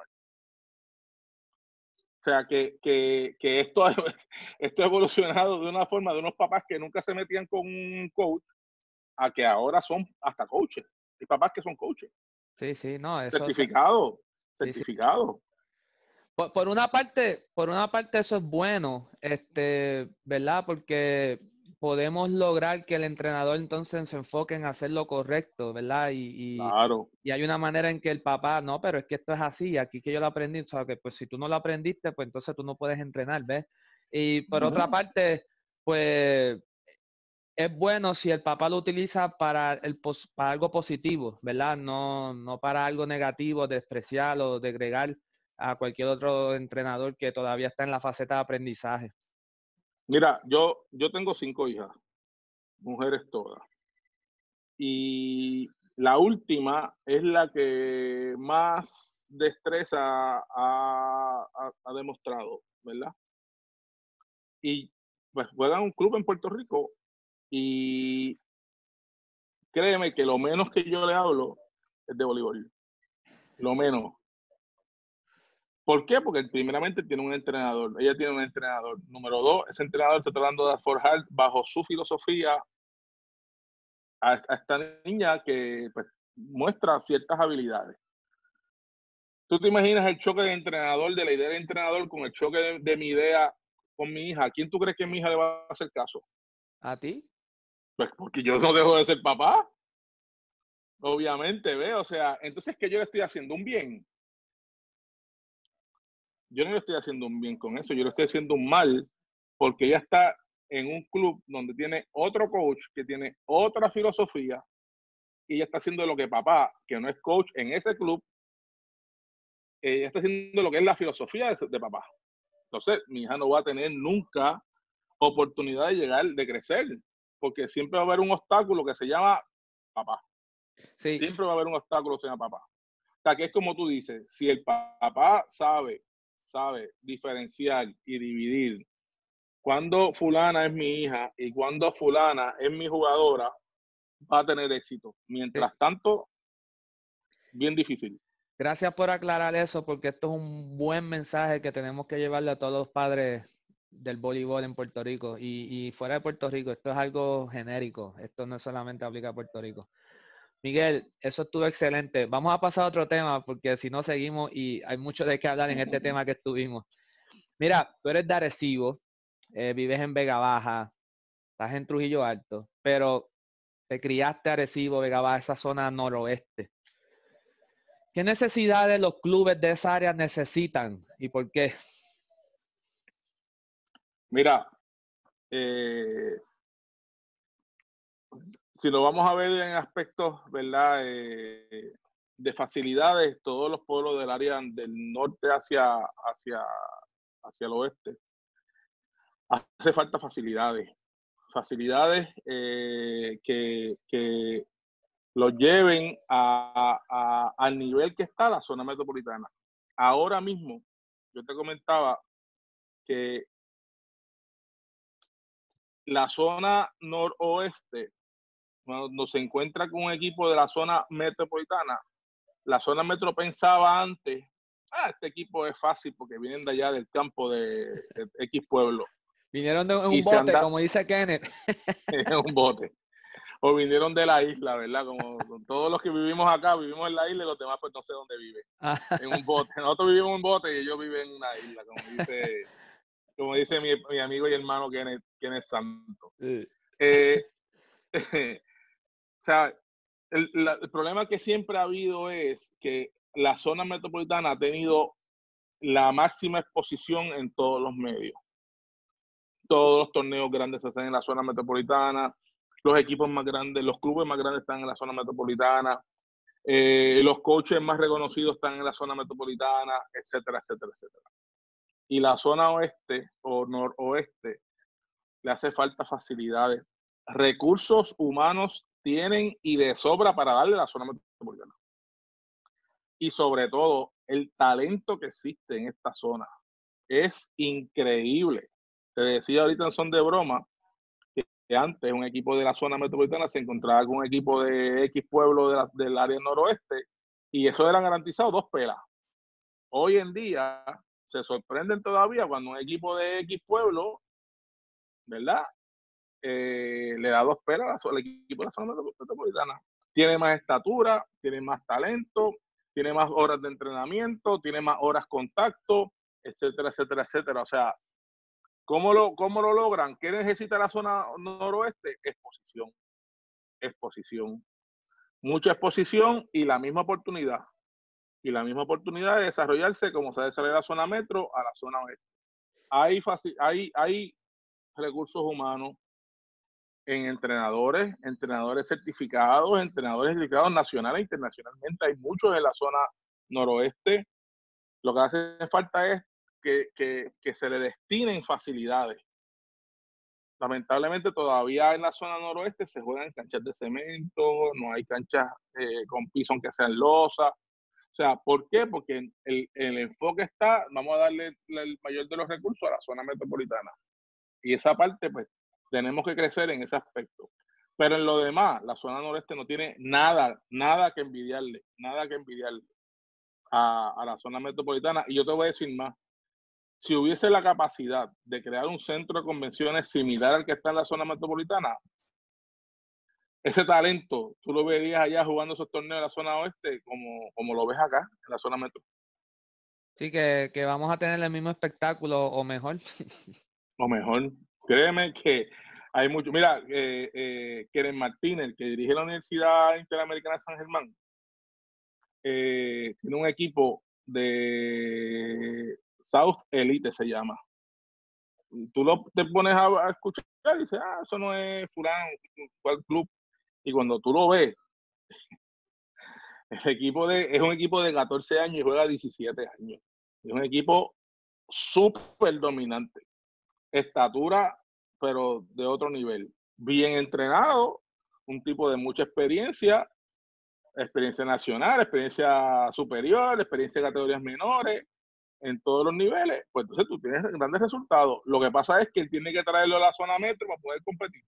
O sea, que, que, que esto, esto ha evolucionado de una forma de unos papás que nunca se metían con un coach a que ahora son hasta coaches. Hay papás que son coaches. sí, sí, no, eso, se- Certificado, sí, sí. certificado. Por, por una parte, por una parte eso es bueno, este, ¿verdad? Porque podemos lograr que el entrenador entonces se enfoque en hacer lo correcto, ¿verdad? Y, y, Claro. y hay una manera en que el papá, no, pero es que esto es así, aquí que yo lo aprendí, o sea, que pues si tú no lo aprendiste, pues entonces tú no puedes entrenar, ¿ves? Y por otra Uh-huh. parte, pues es bueno si el papá lo utiliza para, el, pos- para algo positivo, ¿verdad? No, no para algo negativo, despreciar o degradar a cualquier otro entrenador que todavía está en la faceta de aprendizaje. Mira, yo, yo tengo cinco hijas, mujeres todas. Y la última es la que más destreza ha, ha, ha demostrado, ¿verdad? Y pues juega en un club en Puerto Rico y créeme que lo menos que yo le hablo es de voleibol. Lo menos. ¿Por qué? Porque primeramente tiene un entrenador. Ella tiene un entrenador. Número dos, ese entrenador está tratando de forjar bajo su filosofía a, a esta niña que pues, muestra ciertas habilidades. ¿Tú te imaginas el choque de entrenador, de la idea del entrenador con el choque de, de mi idea con mi hija? ¿A quién tú crees que mi hija le va a hacer caso? ¿A ti? Pues porque yo no dejo de ser papá. Obviamente, ¿ve? O sea, entonces, ¿qué yo le estoy haciendo? ¿Un bien? Yo no le estoy haciendo un bien con eso, yo le estoy haciendo un mal porque ella está en un club donde tiene otro coach que tiene otra filosofía y ella está haciendo lo que papá, que no es coach en ese club, ella está haciendo lo que es la filosofía de, de papá. Entonces, mi hija no va a tener nunca oportunidad de llegar, de crecer, porque siempre va a haber un obstáculo que se llama papá. Sí. Siempre va a haber un obstáculo que se llama papá. O sea, que es como tú dices, si el papá sabe, sabe diferenciar y dividir cuando fulana es mi hija y cuando fulana es mi jugadora, va a tener éxito. Mientras Sí. tanto, bien difícil. Gracias por aclarar eso, porque esto es un buen mensaje que tenemos que llevarle a todos los padres del voleibol en Puerto Rico y, y fuera de Puerto Rico. Esto es algo genérico. Esto no solamente aplica a Puerto Rico. Miguel, eso estuvo excelente. Vamos a pasar a otro tema, porque si no seguimos y hay mucho de qué hablar en este tema que estuvimos. Mira, tú eres de Arecibo, eh, vives en Vega Baja, estás en Trujillo Alto, pero te criaste Arecibo, Vega Baja, esa zona noroeste. ¿Qué necesidades los clubes de esa área necesitan y por qué? Mira, eh, si lo vamos a ver en aspectos, ¿verdad? Eh, de facilidades, todos los pueblos del área del norte hacia, hacia, hacia el oeste, hace falta facilidades. Facilidades eh, que, que los lleven a, a, al nivel que está la zona metropolitana. Ahora mismo, yo te comentaba que la zona noroeste, cuando se encuentra con un equipo de la zona metropolitana, la zona metro pensaba antes, ah, este equipo es fácil porque vienen de allá del campo de, de X pueblo. Vinieron de, en un Y se bote, anda como dice Kenneth. en un bote. O vinieron de la isla, ¿verdad? Como todos los que vivimos acá, vivimos en la isla y los demás pues no sé dónde viven. En un bote. Nosotros vivimos en un bote y ellos viven en una isla, como dice, como dice mi, mi amigo y hermano Kenneth, Kenneth Santo. Sí. Eh, o sea, el, la, el problema que siempre ha habido es que la zona metropolitana ha tenido la máxima exposición en todos los medios. Todos los torneos grandes se hacen en la zona metropolitana, los equipos más grandes, los clubes más grandes están en la zona metropolitana, eh, los coaches más reconocidos están en la zona metropolitana, etcétera, etcétera, etcétera. Y la zona oeste o noroeste le hace falta facilidades. Recursos humanos tienen y de sobra para darle a la zona metropolitana. Y sobre todo, el talento que existe en esta zona es increíble. Te decía ahorita en son de broma que, que antes un equipo de la zona metropolitana se encontraba con un equipo de X pueblo de la, del área noroeste y eso eran garantizados dos pelas. Hoy en día se sorprenden todavía cuando un equipo de X pueblo, ¿verdad? Eh, le da dos pelas al equipo de la zona metropolitana. Tiene más estatura, tiene más talento, tiene más horas de entrenamiento, tiene más horas contacto, etcétera, etcétera, etcétera. O sea, ¿cómo lo, cómo lo logran? ¿Qué necesita la zona noroeste? Exposición. Exposición. Mucha exposición y la misma oportunidad. Y la misma oportunidad de desarrollarse como se desarrolla la zona metro a la zona oeste. Hay, hay, hay recursos humanos en entrenadores, entrenadores certificados, entrenadores certificados nacionales e internacionalmente. Hay muchos en la zona noroeste. Lo que hace falta es que, que, que se le destinen facilidades. Lamentablemente todavía en la zona noroeste se juegan canchas de cemento, no hay canchas eh, con piso aunque sean losas. O sea, ¿por qué? Porque el, el enfoque está, vamos a darle el mayor de los recursos a la zona metropolitana. Y esa parte, pues, tenemos que crecer en ese aspecto. Pero en lo demás, la zona noreste no tiene nada, nada que envidiarle, nada que envidiarle a, a la zona metropolitana. Y yo te voy a decir más. Si hubiese la capacidad de crear un centro de convenciones similar al que está en la zona metropolitana, ese talento, tú lo verías allá jugando esos torneos en la zona oeste como, como lo ves acá, en la zona metro. Sí, que, que vamos a tener el mismo espectáculo o mejor. O mejor, créeme que hay mucho. Mira, eh, eh, Keren Martínez, que dirige la Universidad Interamericana de San Germán, eh, tiene un equipo de South Elite, se llama. Tú lo, te pones a, a escuchar y dices, ah, eso no es fulano, cuál club. Y cuando tú lo ves, El equipo de, es un equipo de catorce años y juega diecisiete años. Es un equipo súper dominante. Estatura, pero de otro nivel. Bien entrenado, un tipo de mucha experiencia, experiencia nacional, experiencia superior, experiencia de categorías menores, en todos los niveles, pues entonces tú tienes grandes resultados. Lo que pasa es que él tiene que traerlo a la zona metro para poder competir.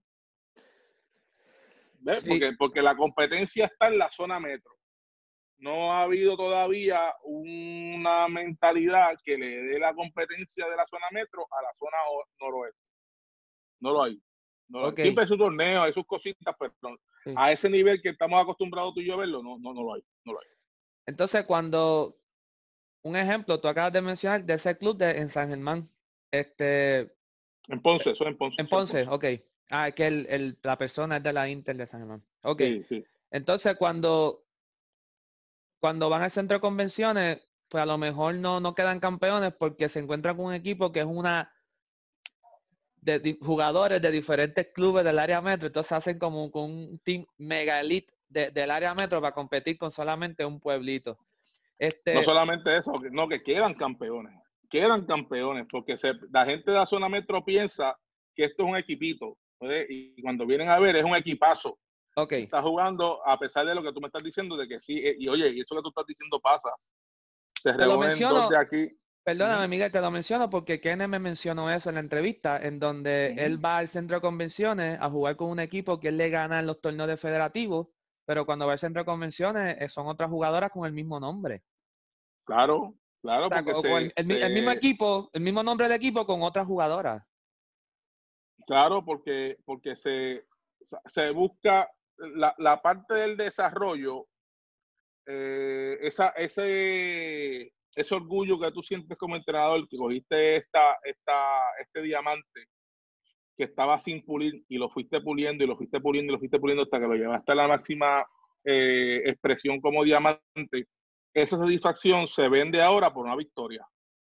¿Ves? Sí. Porque, porque la competencia está en la zona metro. No ha habido todavía una mentalidad que le dé la competencia de la zona metro a la zona noroeste. No lo hay. No lo hay. Okay. Siempre hay sus torneos, hay sus cositas, pero Sí. a ese nivel que estamos acostumbrados tú y yo a verlo, no, no, no lo hay. No lo hay. Entonces, cuando, un ejemplo, tú acabas de mencionar de ese club de, en San Germán, este, En Ponce, eso es en Ponce. en Eso Ponce, en Ponce. ok. Ah, es que el, el, la persona es de la Inter de San Germán. Ok. Sí, sí. Entonces, cuando, cuando van al centro de convenciones, pues a lo mejor no, no quedan campeones porque se encuentran con un equipo que es una de, de jugadores de diferentes clubes del área metro, entonces hacen como con un team mega elite de, del área metro para competir con solamente un pueblito. Este, No solamente eso, no, que quedan campeones, quedan campeones, porque se, la gente de la zona metro piensa que esto es un equipito, ¿ves? Y cuando vienen a ver es un equipazo. Okay. Está jugando, a pesar de lo que tú me estás diciendo, de que sí, y oye, y eso que tú estás diciendo pasa, se Te lo reúnen dos menciono, de aquí. perdóname, Uh-huh. Miguel, te lo menciono porque Kenneth me mencionó eso en la entrevista, en donde Uh-huh. él va al centro de convenciones a jugar con un equipo que él le gana en los torneos de federativos, pero cuando va al centro de convenciones eh, son otras jugadoras con el mismo nombre. Claro, claro, O sea, porque con, con se, el, el, el, mismo se, equipo, el mismo nombre del equipo con otras jugadoras. claro, porque, porque se, se busca la, la parte del desarrollo. Eh, esa, ese, ese orgullo que tú sientes como entrenador, que cogiste esta, esta, este diamante que estaba sin pulir y lo fuiste puliendo y lo fuiste puliendo y lo fuiste puliendo hasta que lo llevaste a la máxima eh, expresión como diamante, esa satisfacción se vende ahora por una victoria.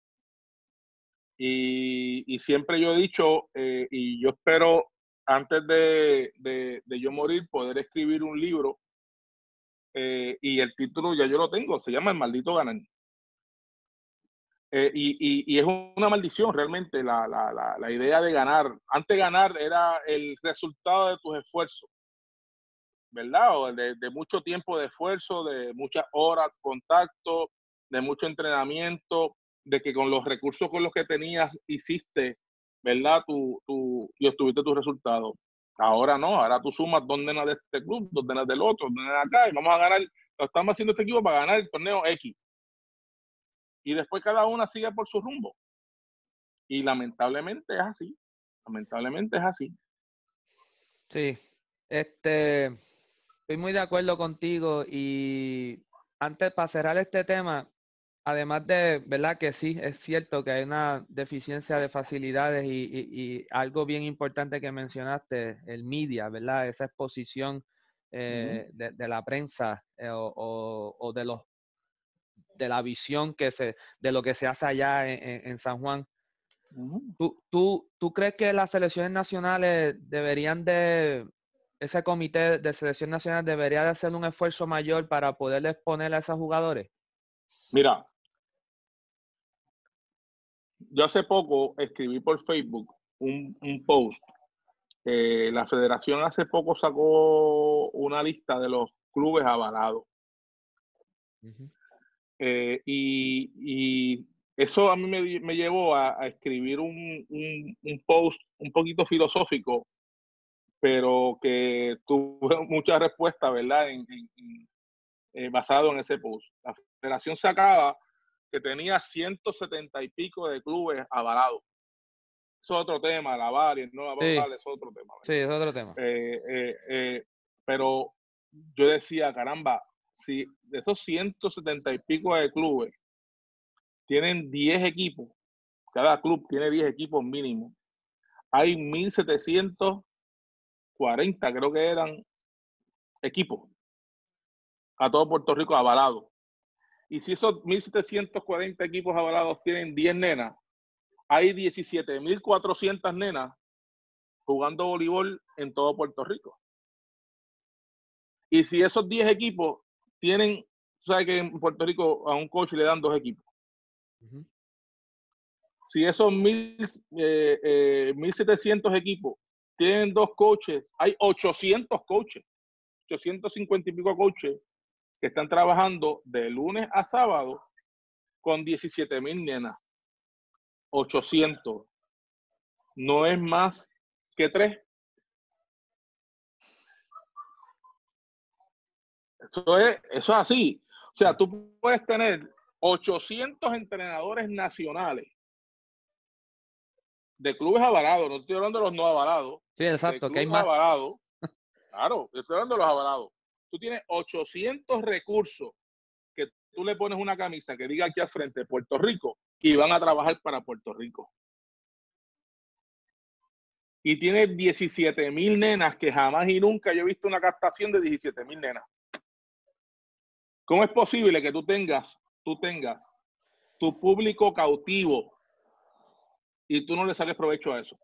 Y, y siempre yo he dicho, eh, y yo espero antes de, de, de yo morir poder escribir un libro. Eh, y el título ya yo lo tengo, se llama El maldito ganar. Eh, y, y, y es una maldición realmente la, la, la, la idea de ganar. Antes ganar era el resultado de tus esfuerzos, ¿verdad? O de, de mucho tiempo de esfuerzo, de muchas horas de contacto, de mucho entrenamiento, de que con los recursos con los que tenías hiciste, ¿verdad? Tu, tu, y obtuviste tus resultados. Ahora no, ahora tú sumas dos nenas de este club, dos nenas del otro, dos nenas de acá, y vamos a ganar, lo estamos haciendo este equipo para ganar el torneo X. Y después cada una sigue por su rumbo. Y lamentablemente es así, lamentablemente es así. Sí, este, estoy muy de acuerdo contigo y antes para cerrar este tema, además de, ¿verdad? Que sí, es cierto que hay una deficiencia de facilidades y, y, y algo bien importante que mencionaste, el media, ¿verdad? Esa exposición eh, Uh-huh. de, de, la prensa eh, o, o, o, de los de la visión que se, de lo que se hace allá en, en, en San Juan. Uh-huh. ¿Tú, tú, ¿Tú crees que las selecciones nacionales deberían de, ese comité de selección nacional debería de hacer un esfuerzo mayor para poder exponer a esos jugadores? Mira, yo hace poco escribí por Facebook un, un post. Eh, la federación hace poco sacó una lista de los clubes avalados. Uh-huh. Eh, y, y, eso a mí me, me llevó a, a escribir un, un, un, post un poquito filosófico, pero que tuvo mucha respuesta, ¿verdad? En, en, en, eh, basado en ese post. La federación sacaba que tenía ciento setenta y pico de clubes avalados. Eso es otro tema, la V A R y el no avalar, Sí, es otro tema. sí, es otro tema. Eh, eh, eh, pero yo decía, caramba, si de esos ciento setenta y pico de clubes tienen diez equipos, cada club tiene diez equipos mínimo, hay mil setecientos cuarenta, creo que eran, equipos a todo Puerto Rico avalados. Y si esos mil setecientos cuarenta equipos avalados tienen diez nenas, hay diecisiete mil cuatrocientas nenas jugando voleibol en todo Puerto Rico. Y si esos diez equipos tienen sabes que en Puerto Rico a un coach le dan dos equipos. Uh-huh. Si esos mil, eh, eh, mil setecientos equipos tienen dos coaches, hay ochocientos coaches, ochocientos cincuenta y pico coaches que están trabajando de lunes a sábado con diecisiete mil nenas. ochocientos. No es más que tres. Eso es, eso es así. O sea, tú puedes tener ochocientos entrenadores nacionales de clubes avalados, no estoy hablando de los no avalados. Sí, exacto, de que hay clubes más. avalados. Claro, estoy hablando de los avalados. Tú tienes ochocientos recursos que tú le pones una camisa que diga aquí al frente Puerto Rico y van a trabajar para Puerto Rico. Y tienes diecisiete mil nenas que jamás y nunca yo he visto una captación de diecisiete mil nenas. ¿Cómo es posible que tú tengas, tú tengas tu público cautivo y tú no le saques provecho a eso?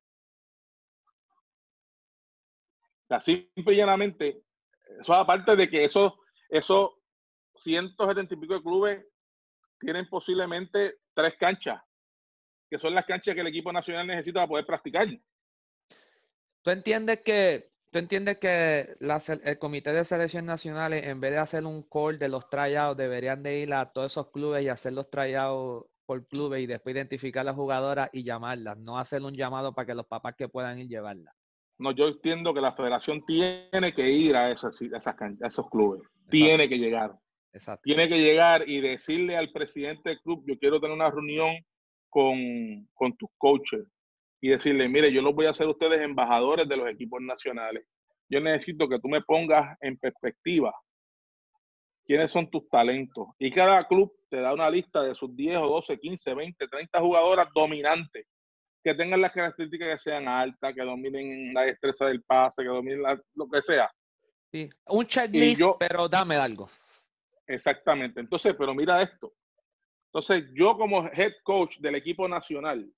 Así simple y llanamente, eso aparte de que esos, esos ciento setenta y pico de clubes tienen posiblemente tres canchas, que son las canchas que el equipo nacional necesita para poder practicar. ¿Tú entiendes que, tú entiendes que la, el comité de selección nacionales, en vez de hacer un call de los tryouts, deberían de ir a todos esos clubes y hacer los tryouts por clubes y después identificar a las jugadoras y llamarlas, no hacer un llamado para que los papás que puedan ir llevarlas? No, yo entiendo que la federación tiene que ir a esos, a esas canchas, a esos clubes. Exacto. Tiene que llegar. Exacto. Tiene que llegar y decirle al presidente del club, yo quiero tener una reunión con, con tus coaches y decirle, mire, yo los voy a hacer ustedes embajadores de los equipos nacionales. Yo necesito que tú me pongas en perspectiva quiénes son tus talentos. Y cada club te da una lista de sus diez o doce, quince, veinte, treinta jugadoras dominantes que tengan las características que sean altas, que dominen la destreza del pase, que dominen la, lo que sea. Sí, un checklist, yo, pero dame algo. Exactamente. Entonces, pero mira esto. Entonces, yo como head coach del equipo nacional,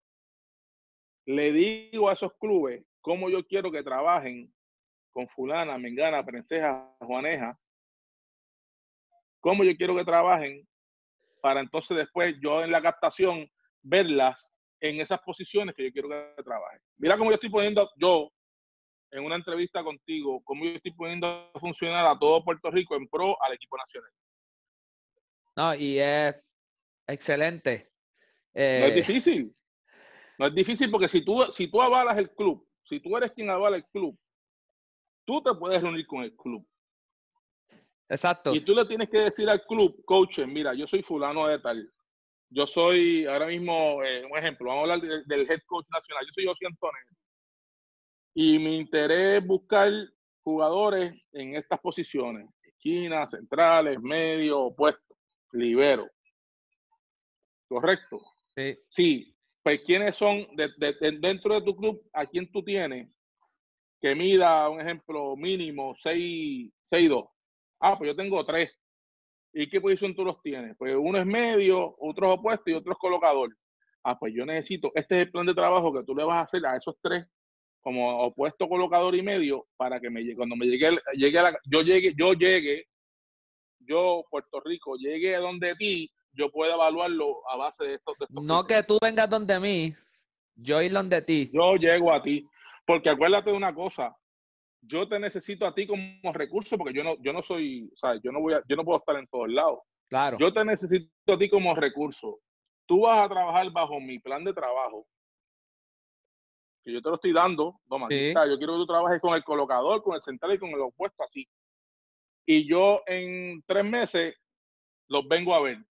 le digo a esos clubes cómo yo quiero que trabajen con fulana, mengana, prenseja, juaneja, cómo yo quiero que trabajen para entonces después yo en la captación verlas en esas posiciones que yo quiero que trabajen. Mira cómo yo estoy poniendo yo en una entrevista contigo, cómo yo estoy poniendo a funcionar a todo Puerto Rico en pro al equipo nacional. No, y es excelente. Eh, no es difícil. No es difícil porque si tú, si tú avalas el club, si tú eres quien avala el club, tú te puedes reunir con el club. Exacto. Y tú le tienes que decir al club, coach, mira, yo soy fulano de tal. Yo soy, ahora mismo, eh, un ejemplo, vamos a hablar de, del head coach nacional. Yo soy José Antonio. Y mi interés es buscar jugadores en estas posiciones. Esquinas, centrales, medio, opuesto, libero. ¿Correcto? Sí. Sí. Pues, ¿quiénes son de, de, de, dentro de tu club? ¿A quién tú tienes que mida, un ejemplo, mínimo seis dos? Ah, pues yo tengo tres. ¿Y qué posición tú los tienes? Pues uno es medio, otro es opuesto y otro es colocador. Ah, pues yo necesito, este es el plan de trabajo que tú le vas a hacer a esos tres como opuesto, colocador y medio para que me llegue, cuando me llegue, llegue a la, yo llegue, yo llegue, yo, Puerto Rico, llegue a donde ti, yo pueda evaluarlo a base de estos. De estos no criterios. Que tú vengas donde mí, yo ir donde ti. Yo llego a ti, porque acuérdate de una cosa, yo te necesito a ti como recurso porque yo no, yo no soy, o sea, yo no voy a, yo no puedo estar en todos lados. Claro. Yo te necesito a ti como recurso. Tú vas a trabajar bajo mi plan de trabajo, que yo te lo estoy dando. Toma, sí. Yo quiero que tú trabajes con el colocador, con el central y con el opuesto así. Y yo en tres meses los vengo a ver.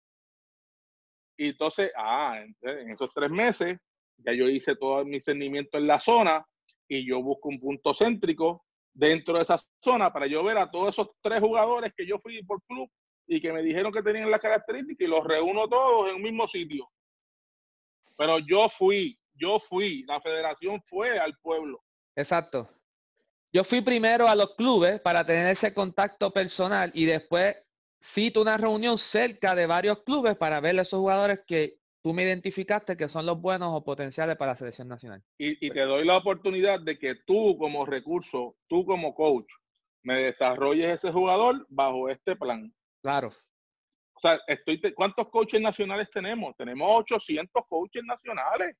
Y entonces, ah, en esos tres meses ya yo hice todo mi discernimiento en la zona y yo busco un punto céntrico dentro de esa zona para yo ver a todos esos tres jugadores que yo fui por club y que me dijeron que tenían las características y los reúno todos en un mismo sitio. Pero yo fui, yo fui, la federación fue al pueblo. Exacto. Yo fui primero a los clubes para tener ese contacto personal y después cito una reunión cerca de varios clubes para ver a esos jugadores que tú me identificaste que son los buenos o potenciales para la selección nacional. Y, y te doy la oportunidad de que tú como recurso, tú como coach, me desarrolles ese jugador bajo este plan. Claro. O sea, estoy te, ¿cuántos coaches nacionales tenemos? Tenemos ochocientos coaches nacionales.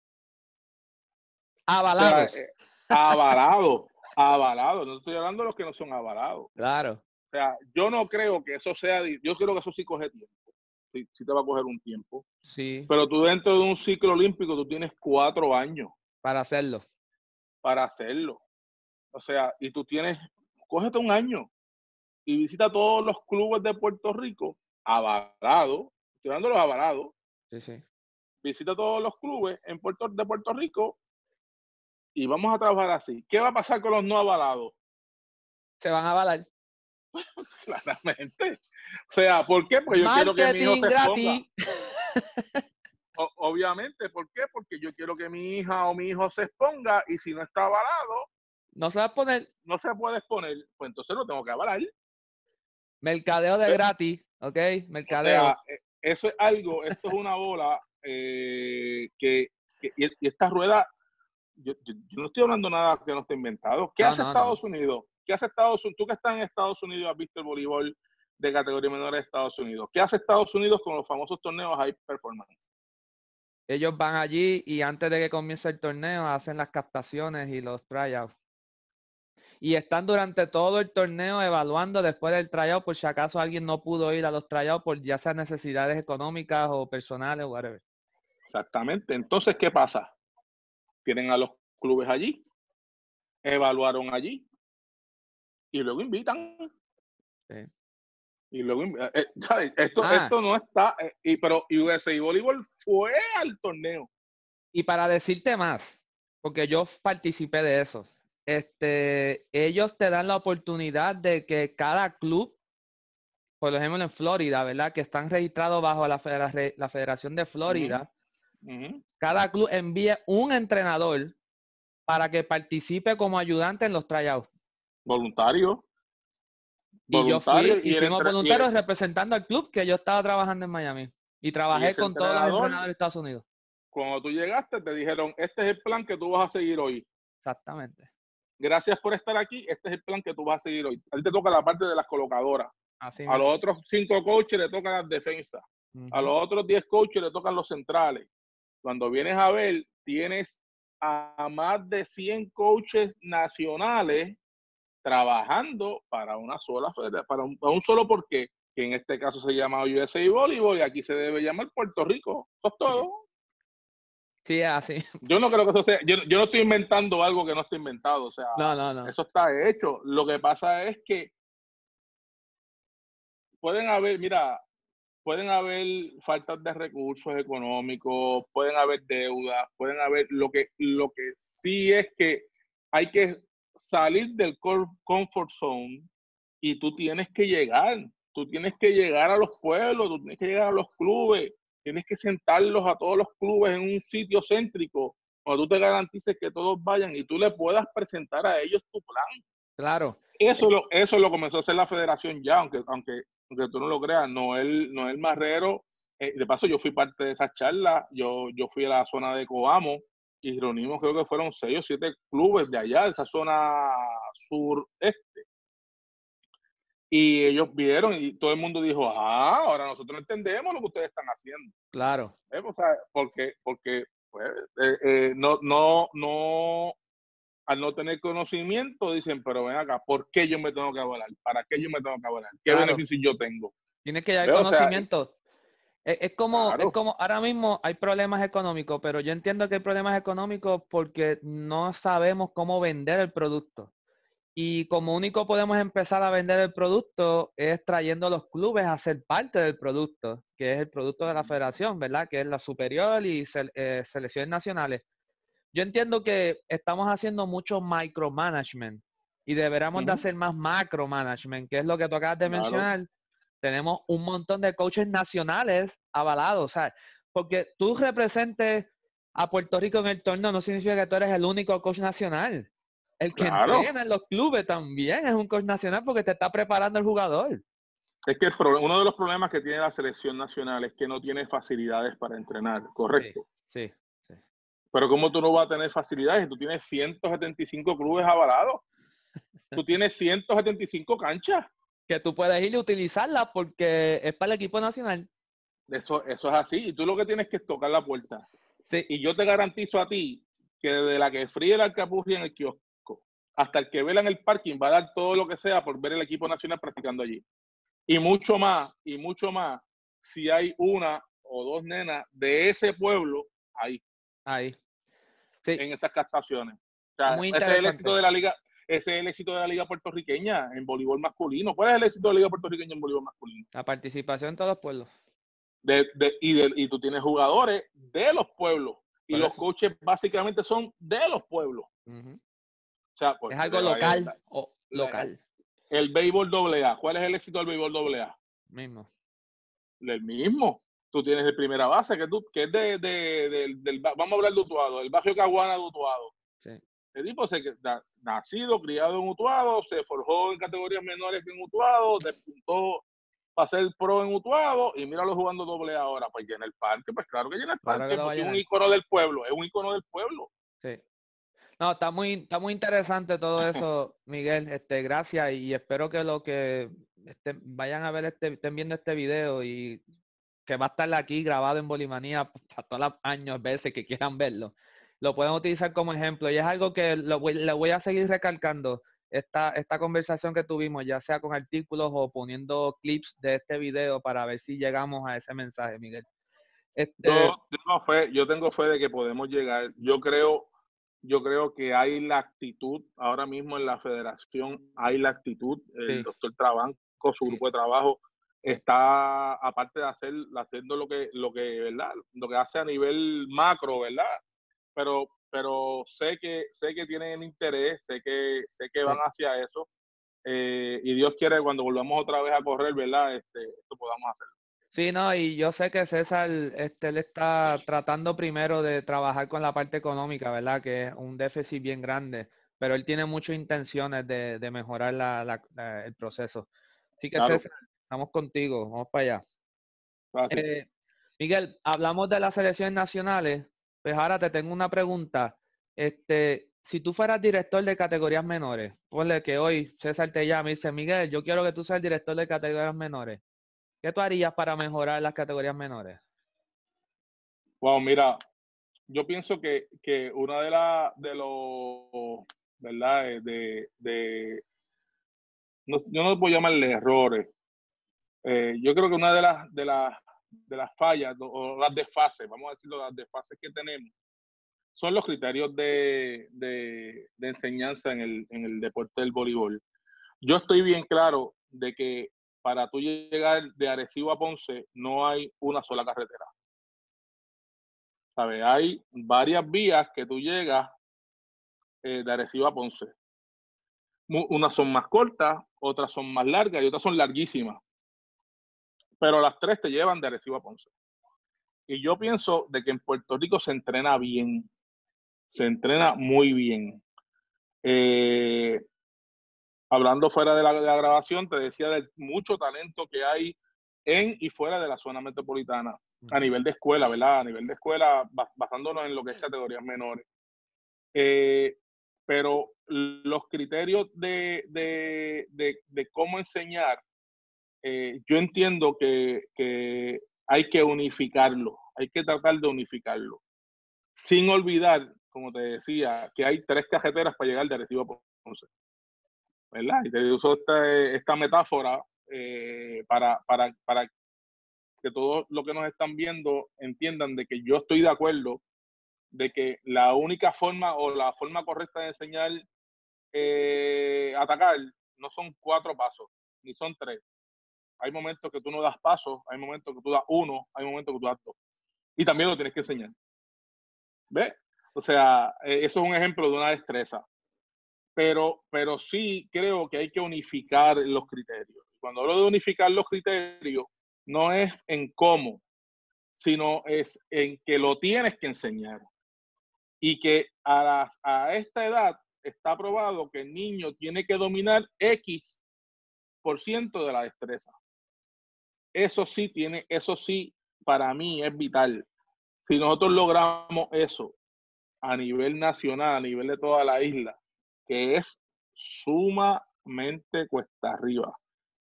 Avalados. O sea, eh, avalados, avalados. No estoy hablando de los que no son avalados. Claro. O sea, yo no creo que eso sea, yo creo que eso sí coge tiempo. Sí, sí te va a coger un tiempo. Sí. Pero tú dentro de un ciclo olímpico, tú tienes cuatro años. Para hacerlo. Para hacerlo. O sea, y tú tienes, cógete un año y visita todos los clubes de Puerto Rico, avalados, estoy hablando de los avalados. Sí, sí. Visita todos los clubes en Puerto, de Puerto Rico y vamos a trabajar así. ¿Qué va a pasar con los no avalados? Se van a avalar. Claramente. O sea, ¿por qué? Porque yo quiero que mi hijo Marketing se exponga. gratis. O, obviamente, ¿por qué? Porque yo quiero que mi hija o mi hijo se exponga y si no está avalado, no se va a poner. No se puede exponer, pues entonces lo tengo que avalar. Mercadeo de ¿Ves? gratis, ¿ok? Mercadeo. O sea, eso es algo, esto es una bola eh, que, que y, y esta rueda, yo, yo, yo no estoy hablando nada que no esté inventado. ¿Qué no, hace no, Estados no. Unidos? ¿Qué hace Estados Unidos? Tú que estás en Estados Unidos has visto el voleibol de categoría menor de Estados Unidos. ¿Qué hace Estados Unidos con los famosos torneos high performance? Ellos van allí y antes de que comience el torneo hacen las captaciones y los tryouts. Y están durante todo el torneo evaluando después del tryout por si acaso alguien no pudo ir a los tryouts por ya sea necesidades económicas o personales o whatever. Exactamente. Entonces, ¿qué pasa? Tienen a los clubes allí, evaluaron allí y luego invitan. Sí. Y luego, eh, ¿sabes? Esto, Ah, esto no está, eh, y, pero U S A Voleibol fue al torneo. y para decirte más, porque yo participé de eso, este, ellos te dan la oportunidad de que cada club, por ejemplo en Florida, ¿verdad? Que están registrados bajo la, federa la Federación de Florida, Uh -huh. Uh -huh. cada club envía un entrenador para que participe como ayudante en los tryouts. Voluntario. Y yo Voluntario fui y, y fuimos el, voluntarios y el, representando al club que yo estaba trabajando en Miami. Y y trabajé ese con todos los entrenador, entrenadores de Estados Unidos. cuando tú llegaste, te dijeron, este es el plan que tú vas a seguir hoy. Exactamente. Gracias por estar aquí, este es el plan que tú vas a seguir hoy. A ti te toca la parte de las colocadoras. Así A mismo. los otros cinco coaches le tocan las defensas. Uh-huh. A los otros diez coaches le tocan los centrales. Cuando vienes a ver, tienes a más de cien coaches nacionales trabajando para una sola para un, para un solo porqué, que en este caso se llama U S A Voleibol y aquí se debe llamar Puerto Rico. Eso es todo. Sí, es así. Yo no creo que eso sea, yo, yo no estoy inventando algo que no está inventado, o sea, no, no, no. eso está hecho. Lo que pasa es que pueden haber, mira, pueden haber faltas de recursos económicos, pueden haber deudas, pueden haber, lo que, lo que sí es que hay que salir del comfort zone y tú tienes que llegar, tú tienes que llegar a los pueblos, tú tienes que llegar a los clubes, tienes que sentarlos a todos los clubes en un sitio céntrico, donde tú te garantices que todos vayan y tú le puedas presentar a ellos tu plan. Claro. Eso lo, eso lo comenzó a hacer la federación ya, aunque, aunque, aunque tú no lo creas, Noel, Noel Marrero, eh, de paso yo fui parte de esa charla, yo, yo fui a la zona de Coamo y reunimos, creo que fueron seis o siete clubes de allá, de esa zona sureste. Y ellos vieron y todo el mundo dijo, ah, ahora nosotros entendemos lo que ustedes están haciendo. Claro. ¿Eh? O sea, porque, porque pues, eh, eh, no, no, no, al no tener conocimiento, dicen, pero ven acá, ¿por qué yo me tengo que avalar? ¿Para qué yo me tengo que avalar? ¿Qué claro. beneficios yo tengo? Tienes que llevar ¿Veo? conocimiento. O sea, es, es, como, claro. es como, ahora mismo hay problemas económicos, pero yo entiendo que hay problemas económicos porque no sabemos cómo vender el producto. Y como único podemos empezar a vender el producto es trayendo a los clubes a ser parte del producto, que es el producto de la federación, ¿verdad? Que es la superior y se, eh, selecciones nacionales. Yo entiendo que estamos haciendo mucho micromanagement y deberíamos uh-huh. de hacer más macromanagement, que es lo que tú acabas de claro. mencionar. Tenemos un montón de coaches nacionales avalados, o sea, porque tú representes a Puerto Rico en el torneo no significa que tú eres el único coach nacional. El que claro. entrena en los clubes también es un coach nacional porque te está preparando el jugador. Es que el problema, uno de los problemas que tiene la selección nacional es que no tiene facilidades para entrenar, ¿correcto? Sí, sí. sí. Pero ¿cómo tú no vas a tener facilidades? Tú tienes ciento setenta y cinco clubes avalados. Tú tienes ciento setenta y cinco canchas. que tú puedes ir y utilizarla porque es para el equipo nacional. Eso, eso es así. Y tú lo que tienes que es tocar la puerta. Sí. Y yo te garantizo a ti que desde la que fríe el alcapurria en el kiosco hasta el que vela en el parking va a dar todo lo que sea por ver el equipo nacional practicando allí. Y mucho más, y mucho más, si hay una o dos nenas de ese pueblo ahí. Ahí. Sí. En esas captaciones. O sea, Muy ese es el interesante. éxito de la liga, ese es el éxito de la liga puertorriqueña en voleibol masculino. ¿Cuál es el éxito de la liga puertorriqueña en voleibol masculino? La participación en todos los pueblos. De, de, y, de, y tú tienes jugadores de los pueblos. Y Por los eso. coaches básicamente son de los pueblos. Uh-huh. O sea, pues, Es algo local vaya, o la, local. el béisbol doble A. ¿Cuál es el éxito del béisbol doble A? Mismo. El mismo. Tú tienes el primera base, que, tú, que es de, de, de, del, vamos a hablar de Utuado, el barrio Caguana de Utuado. Sí. El tipo se nacido, criado en Utuado, se forjó en categorías menores que en Utuado, despuntó para ser pro en Utuado y míralo jugando doble ahora. Pues llena el parque, pues claro que llena el Claro que parque, lo va a porque es un llenar. ícono del pueblo, es un ícono del pueblo. Sí. No, está muy, está muy interesante todo eso, Miguel. Este, gracias y espero que lo que este, vayan a ver este, estén viendo este video y que va a estar aquí grabado en Bolimanía para todos los años, veces que quieran verlo, lo pueden utilizar como ejemplo. Y es algo que lo voy, le voy a seguir recalcando, esta, esta conversación que tuvimos, ya sea con artículos o poniendo clips de este video para ver si llegamos a ese mensaje, Miguel. Este, Yo tengo fe, yo tengo fe de que podemos llegar. Yo creo, yo creo que hay la actitud, ahora mismo en la federación hay la actitud, el sí, doctor Trabanco, su sí. grupo de trabajo, está, aparte de hacer, haciendo lo que, lo que, ¿verdad? Lo que hace a nivel macro, ¿verdad? Pero, pero sé que, sé que tienen interés, sé que, sé que van Sí. hacia eso. Eh, y Dios quiere que cuando volvamos otra vez a correr, ¿verdad? Este, esto podamos hacerlo. Sí, no, y yo sé que César, este, él está tratando primero de trabajar con la parte económica, ¿verdad? Que es un déficit bien grande, pero él tiene muchas intenciones de, de mejorar la, la, la, el proceso. Así que Claro, César, estamos contigo, vamos para allá. así. Eh, Miguel, hablamos de las selecciones nacionales, pues ahora te tengo una pregunta. Este, si tú fueras director de categorías menores, ponle que hoy César te llama y dice, Miguel, yo quiero que tú seas el director de categorías menores. ¿Qué tú harías para mejorar las categorías menores? Wow, mira, yo pienso que, que una de las, de los, ¿verdad? Eh, De, de, no, yo no puedo llamarle errores. Eh, yo creo que una de las, de las, de las fallas o las desfases, vamos a decirlo, las desfases que tenemos, son los criterios de, de, de enseñanza en el, en el deporte del voleibol. Yo estoy bien claro de que para tú llegar de Arecibo a Ponce no hay una sola carretera. ¿Sabes? Hay varias vías que tú llegas eh, de Arecibo a Ponce. Unas son más cortas, otras son más largas y otras son larguísimas. Pero las tres te llevan de Arecibo a Ponce. Y yo pienso de que en Puerto Rico se entrena bien. Se entrena muy bien. Eh, hablando fuera de la, de la grabación, te decía del mucho talento que hay en y fuera de la zona metropolitana. A nivel de escuela, ¿verdad? A nivel de escuela, basándonos en lo que es categorías menores. Eh, pero los criterios de, de, de, de cómo enseñar, eh, yo entiendo que, que hay que unificarlo, hay que tratar de unificarlo, sin olvidar, como te decía, que hay tres carreteras para llegar de Arecibo a Ponce, ¿verdad? Y te uso esta, esta metáfora eh, para, para, para que todos los que nos están viendo entiendan de que yo estoy de acuerdo de que la única forma o la forma correcta de enseñar eh, atacar no son cuatro pasos, ni son tres. Hay momentos que tú no das pasos, hay momentos que tú das uno, hay momentos que tú das dos. Y también lo tienes que enseñar. ¿Ves? O sea, eh, eso es un ejemplo de una destreza. Pero, pero sí creo que hay que unificar los criterios. Cuando hablo de unificar los criterios, no es en cómo, sino es en que lo tienes que enseñar. Y que a, la, a esta edad está probado que el niño tiene que dominar X por ciento de la destreza. Eso sí tiene, eso sí para mí es vital. Si nosotros logramos eso a nivel nacional, a nivel de toda la isla, que es sumamente cuesta arriba.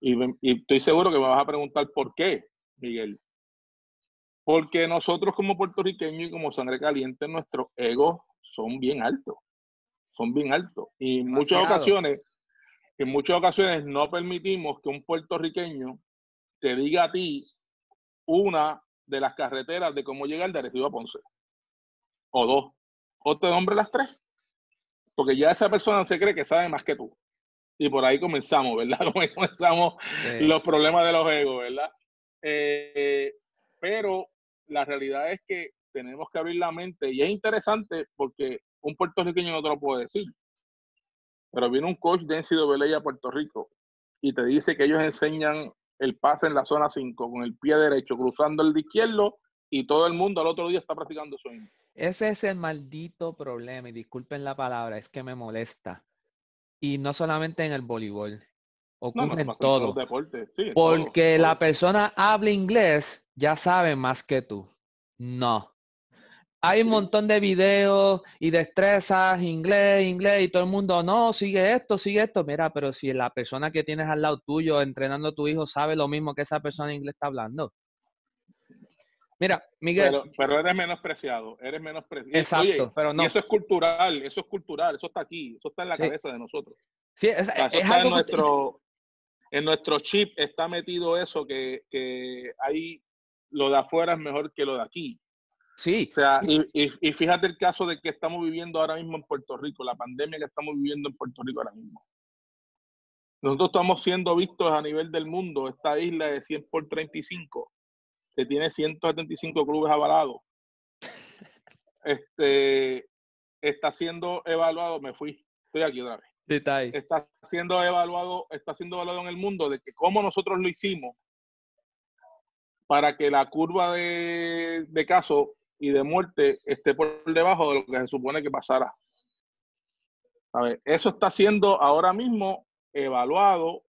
Y, y estoy seguro que me vas a preguntar por qué, Miguel. Porque nosotros como puertorriqueños y como sangre caliente, nuestros egos son bien altos. Son bien altos. Y en muchas ocasiones, en muchas ocasiones no permitimos que un puertorriqueño te diga a ti una de las carreteras de cómo llegar de Arecibo a Ponce. O dos. O te nombre las tres. Porque ya esa persona se cree que sabe más que tú. Y por ahí comenzamos, ¿verdad? Comenzamos sí. los problemas de los egos, ¿verdad? Eh, pero la realidad es que tenemos que abrir la mente y es interesante porque un puertorriqueño no te lo puede decir. Pero viene un coach de N C A A a Puerto Rico y te dice que ellos enseñan el pase en la zona cinco con el pie derecho, cruzando el de izquierdo y todo el mundo al otro día está practicando swing. Ese es el maldito problema, y disculpen la palabra, es que me molesta. Y no solamente en el voleibol, ocurre no, no, en todo. En deportes. Sí, en porque todo, la todo. persona habla inglés, ya sabe más que tú. No. Hay un montón de videos y destrezas, inglés, inglés, y todo el mundo, no, sigue esto, sigue esto. Mira, pero si la persona que tienes al lado tuyo entrenando a tu hijo sabe lo mismo que esa persona en inglés está hablando. Mira, Miguel. Pero, pero eres menospreciado, eres menospreciado. Exacto, Oye, pero no. Y eso es cultural, eso es cultural, eso está aquí, eso está en la sí. cabeza de nosotros. Sí, es, o sea, eso es está algo en nuestro, en nuestro chip, está metido eso, que, que ahí lo de afuera es mejor que lo de aquí. Sí. O sea, y, y, y fíjate el caso de que estamos viviendo ahora mismo en Puerto Rico, la pandemia que estamos viviendo en Puerto Rico ahora mismo. Nosotros estamos siendo vistos a nivel del mundo, esta isla de cien por treinta y cinco, que tiene ciento setenta y cinco clubes avalados. Este, está siendo evaluado, me fui, estoy aquí otra vez. Sí, está ahí. Está siendo evaluado, está siendo evaluado en el mundo de que cómo nosotros lo hicimos para que la curva de, de casos y de muerte esté por debajo de lo que se supone que pasara. A ver, eso está siendo ahora mismo evaluado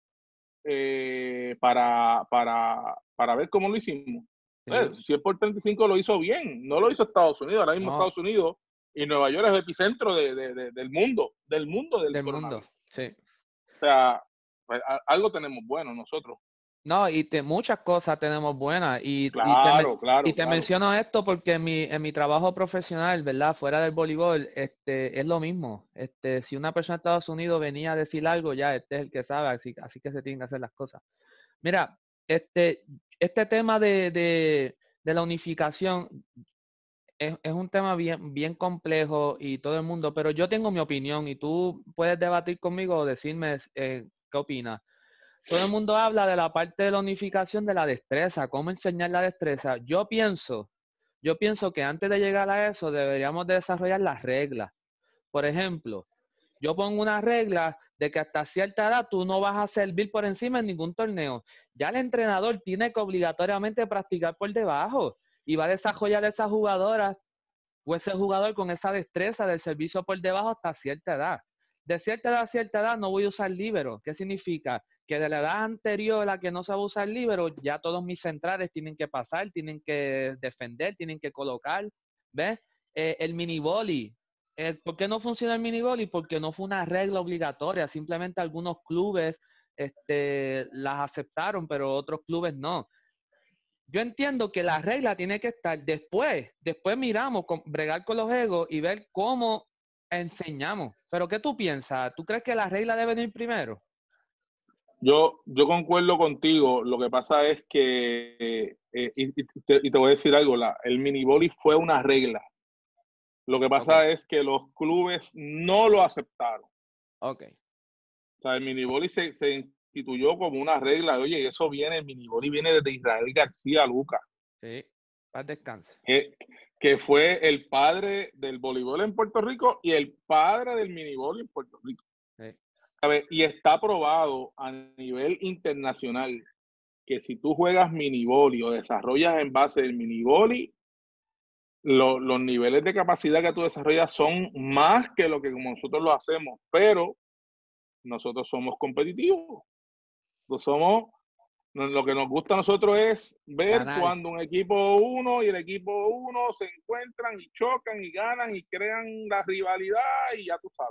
eh, para, para, para ver cómo lo hicimos. Sí. Eh, cien por treinta y cinco lo hizo bien, no lo hizo Estados Unidos. Ahora mismo no. Estados Unidos y Nueva York es el epicentro de, de, de, del mundo, del mundo del, del mundo. Sí. O sea, pues, algo tenemos bueno nosotros. No, y te, muchas cosas tenemos buenas. Y, claro, y te, claro, y te claro. menciono esto porque en mi, en mi trabajo profesional, ¿verdad? Fuera del voleibol, este, es lo mismo. Este, si una persona de Estados Unidos venía a decir algo, ya este es el que sabe, así, así que se tienen que hacer las cosas. Mira, este, este tema de, de, de la unificación es, es un tema bien, bien complejo y todo el mundo, pero yo tengo mi opinión y tú puedes debatir conmigo o decirme eh, qué opinas. Todo el mundo habla de la parte de la unificación de la destreza, cómo enseñar la destreza. Yo pienso, yo pienso que antes de llegar a eso deberíamos de desarrollar las reglas. Por ejemplo, yo pongo una regla de que hasta cierta edad tú no vas a servir por encima en ningún torneo. Ya el entrenador tiene que obligatoriamente practicar por debajo y va a desarrollar esa jugadora o ese jugador con esa destreza del servicio por debajo hasta cierta edad. De cierta edad a cierta edad no voy a usar líbero. ¿Qué significa? Que de la edad anterior a la que no se va a usar líbero, ya todos mis centrales tienen que pasar, tienen que defender, tienen que colocar. ¿Ves? Eh, el mini volley. Eh, ¿Por qué no funciona el mini volley? Porque no fue una regla obligatoria. Simplemente algunos clubes este, las aceptaron, pero otros clubes no. Yo entiendo que la regla tiene que estar después. Después miramos, con, bregar con los egos y ver cómo enseñamos. Pero ¿qué tú piensas? ¿Tú crees que la regla debe ir primero? Yo, yo concuerdo contigo. Lo que pasa es que, eh, y, y, te, y te voy a decir algo, la, el miniboli fue una regla. Lo que pasa okay. es que los clubes no lo aceptaron. Ok. O sea, el miniboli se, se instituyó como una regla. Oye, eso viene, el miniboli viene desde Israel García Luca. Sí, paz descanse. Que, que fue el padre del voleibol en Puerto Rico y el padre del miniboli en Puerto Rico. Sí. Y está probado a nivel internacional que si tú juegas miniboli o desarrollas en base del miniboli, lo, los niveles de capacidad que tú desarrollas son más que lo que como nosotros lo hacemos, pero nosotros somos competitivos. Nosotros somos, lo que nos gusta a nosotros es ver Ganar. Cuando un equipo uno y el equipo uno se encuentran y chocan y ganan y crean la rivalidad y ya tú sabes.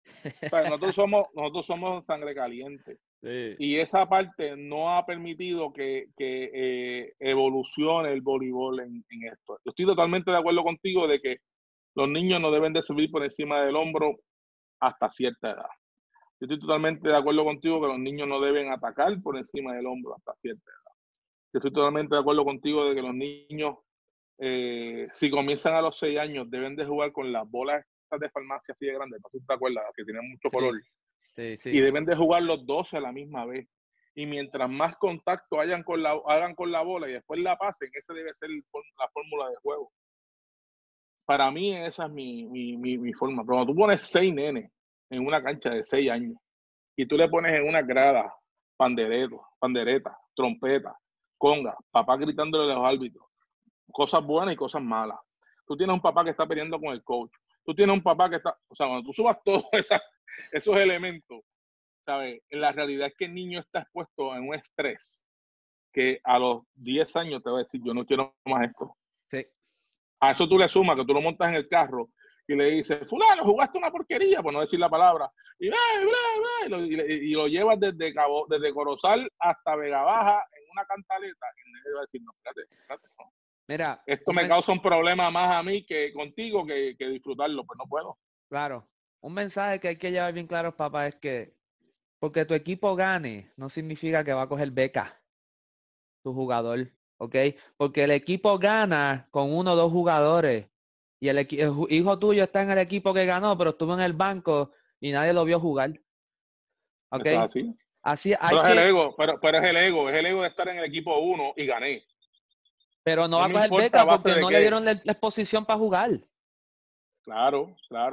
O sea, nosotros somos, nosotros somos sangre caliente. Sí. Y esa parte no ha permitido que, que eh, evolucione el voleibol en, en esto. Yo estoy totalmente de acuerdo contigo de que los niños no deben de subir por encima del hombro hasta cierta edad. Yo estoy totalmente de acuerdo contigo que los niños no deben atacar por encima del hombro hasta cierta edad. Yo estoy totalmente de acuerdo contigo de que los niños, eh, si comienzan a los seis años, deben de jugar con las bolas de farmacia así de grandes, ¿no te acuerdas? Que tienen mucho color. Sí, sí, Y sí. deben de jugar los doce a la misma vez. Y mientras más contacto hayan con la, hagan con la bola y después la pasen, esa debe ser el, la fórmula de juego. Para mí esa es mi, mi, mi, mi forma. Pero cuando tú pones seis nenes en una cancha de seis años y tú le pones en una grada panderetos, panderetas, trompetas, conga, papá gritándole a los árbitros, cosas buenas y cosas malas. Tú tienes un papá que está peleando con el coach. Tú tienes un papá que está, o sea, cuando tú subas todos esa, esos elementos, ¿sabes? La realidad es que el niño está expuesto a un estrés que a los diez años te va a decir, yo no quiero más esto. Sí. A eso tú le sumas que tú lo montas en el carro y le dices, fulano, jugaste una porquería, por no decir la palabra, y, bla, bla, bla, y, lo, y, y lo llevas desde Cabo, desde Corozal hasta Vega Baja en una cantaleta, y le va a decir, no, espérate, espérate, no. Mira, Esto me causa un problema más a mí que contigo que, que disfrutarlo, pues no puedo. Claro, un mensaje que hay que llevar bien claro, papá, es que porque tu equipo gane, no significa que va a coger beca tu jugador, ¿ok? Porque el equipo gana con uno o dos jugadores y el, el hijo tuyo está en el equipo que ganó, pero estuvo en el banco y nadie lo vio jugar, ¿ok? Eso es así. Así hay Pero es que, el ego, pero, pero es el ego, es el ego de estar en el equipo uno y gané. pero no No va a me coger importa a beca base porque de no le qué. dieron la, la exposición para jugar. Claro, claro.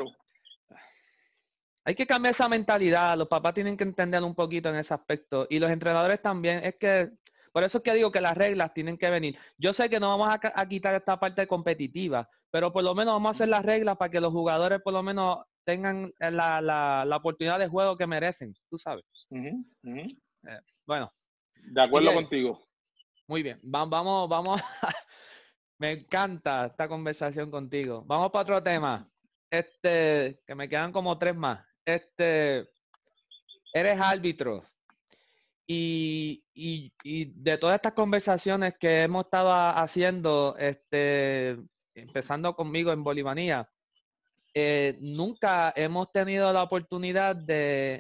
Hay que cambiar esa mentalidad, los papás tienen que entender un poquito en ese aspecto y los entrenadores también. Es que, por eso es que digo que las reglas tienen que venir. Yo sé que no vamos a, a quitar esta parte competitiva, pero por lo menos vamos a hacer las reglas para que los jugadores por lo menos tengan la, la, la oportunidad de juego que merecen, tú sabes. Uh-huh, uh-huh. Eh, bueno, De acuerdo Miguel, contigo. muy bien. Vamos, vamos, vamos. Me encanta esta conversación contigo. Vamos para otro tema. Este, que me quedan como tres más. Este, eres árbitro. Y, y, y de todas estas conversaciones que hemos estado haciendo, este, empezando conmigo en Bolivanía, eh, nunca hemos tenido la oportunidad de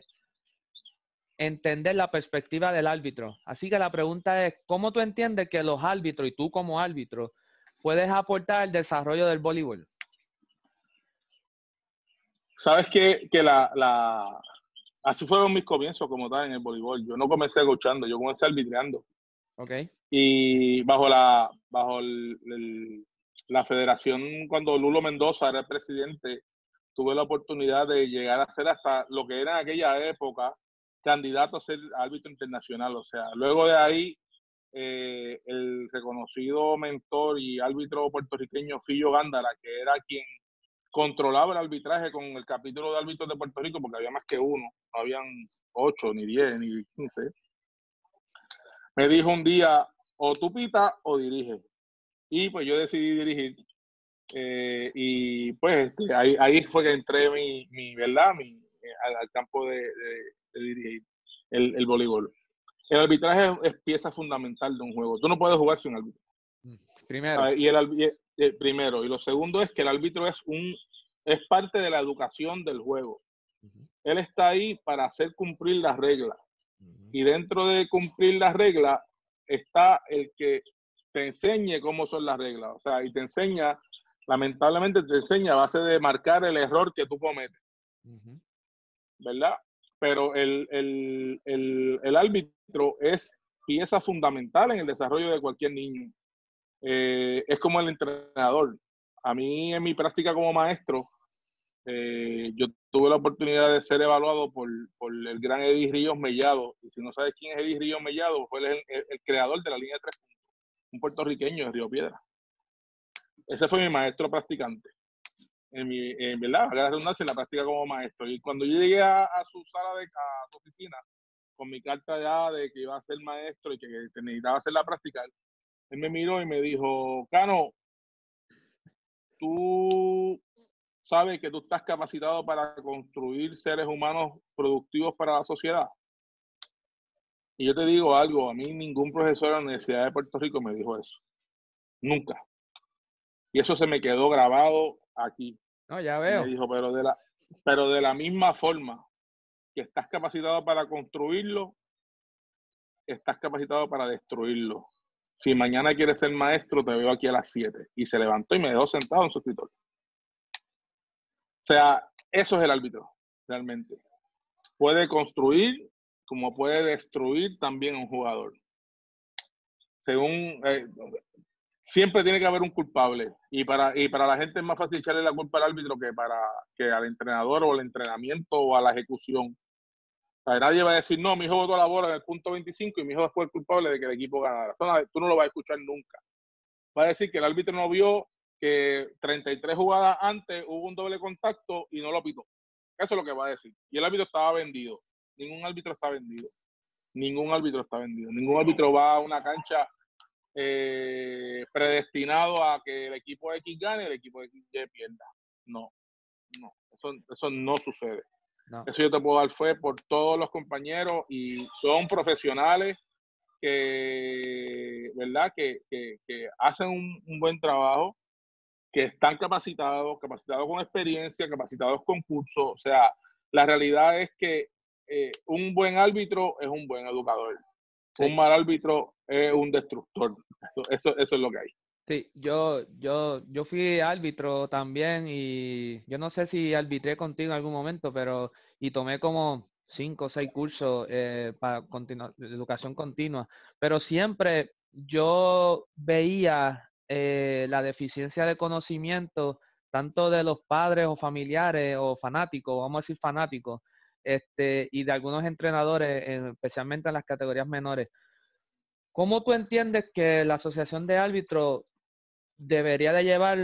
entender la perspectiva del árbitro. Así que la pregunta es, ¿cómo tú entiendes que los árbitros y tú como árbitro puedes aportar al desarrollo del voleibol? Sabes que, que la, la, así fueron mis comienzos como tal en el voleibol. Yo no comencé coachando, yo comencé arbitreando. Okay. Y bajo la, bajo el, el, la federación, cuando Lulo Mendoza era el presidente, tuve la oportunidad de llegar a ser hasta lo que era en aquella época candidato a ser árbitro internacional. O sea, luego de ahí, eh, el reconocido mentor y árbitro puertorriqueño Fillo Gándara, que era quien controlaba el arbitraje con el capítulo de árbitros de Puerto Rico, porque había más que uno, no habían ocho, ni diez, ni quince, me dijo un día, o tú pitas o diriges. Y pues yo decidí dirigir. Eh, y pues este, ahí, ahí fue que entré mi, mi ¿verdad? Mi, eh, al, al, campo de, de, de dirigir el, el voleibol. El arbitraje es, es pieza fundamental de un juego. Tú no puedes jugar sin árbitro. Primero. Y el, y el, primero. Y lo segundo es que el árbitro es, un, es parte de la educación del juego. Uh-huh. Él está ahí para hacer cumplir las reglas. Uh-huh. Y dentro de cumplir las reglas está el que te enseñe cómo son las reglas. O sea, y te enseña, lamentablemente te enseña a base de marcar el error que tú cometes. Uh-huh. ¿Verdad? Pero el, el, el, el árbitro es pieza fundamental en el desarrollo de cualquier niño. Eh, es como el entrenador. A mí en mi práctica como maestro, eh, yo tuve la oportunidad de ser evaluado por, por el gran Eddie Ríos Mellado. Y si no sabes quién es Eddie Ríos Mellado, fue el, el, el creador de la línea de tres puntos, un puertorriqueño de Río Piedra. Ese fue mi maestro practicante. En mi, en verdad, la redundancia en la práctica como maestro. Y cuando yo llegué a, a su sala de a su oficina, con mi carta ya de que iba a ser maestro y que, que necesitaba hacer la práctica, él me miró y me dijo, Cano, tú sabe que tú estás capacitado para construir seres humanos productivos para la sociedad. Y yo te digo algo, a mí ningún profesor de la Universidad de Puerto Rico me dijo eso. Nunca. Y eso se me quedó grabado aquí. No, ya Y veo. me dijo, pero de la, pero de la misma forma que estás capacitado para construirlo, estás capacitado para destruirlo. Si mañana quieres ser maestro, te veo aquí a las siete. Y se levantó y me dejó sentado en su escritorio. O sea, eso es el árbitro, realmente. Puede construir como puede destruir también a un jugador. Según, eh, siempre tiene que haber un culpable. Y para, y para la gente es más fácil echarle la culpa al árbitro que, para, que al entrenador o al entrenamiento o a la ejecución. O sea, nadie va a decir, no, mi hijo botó la bola en el punto veinticinco y mi hijo fue el culpable de que el equipo ganara. Tú no lo vas a escuchar nunca. Va a decir que el árbitro no vio que treinta y tres jugadas antes hubo un doble contacto y no lo pitó. Eso es lo que va a decir. Y el árbitro estaba vendido. Ningún árbitro está vendido. Ningún árbitro está vendido. Ningún árbitro va a una cancha eh, predestinado a que el equipo X gane y el equipo X pierda. No, no. Eso, eso no sucede. No. Eso yo te puedo dar fe por todos los compañeros y son profesionales que, ¿verdad? Que, que, que hacen un, un buen trabajo, que están capacitados, capacitados con experiencia, capacitados con cursos. O sea, la realidad es que eh, un buen árbitro es un buen educador. Sí. Un mal árbitro es un destructor. Eso, eso, eso es lo que hay. Sí, yo, yo, yo fui árbitro también y yo no sé si arbitré contigo en algún momento, pero y tomé como cinco o seis cursos eh, para continu- educación continua, pero siempre yo veía eh, la deficiencia de conocimiento tanto de los padres o familiares o fanáticos, vamos a decir fanáticos, este, y de algunos entrenadores, eh, especialmente en las categorías menores. ¿Cómo tú entiendes que la asociación de árbitros debería de llevar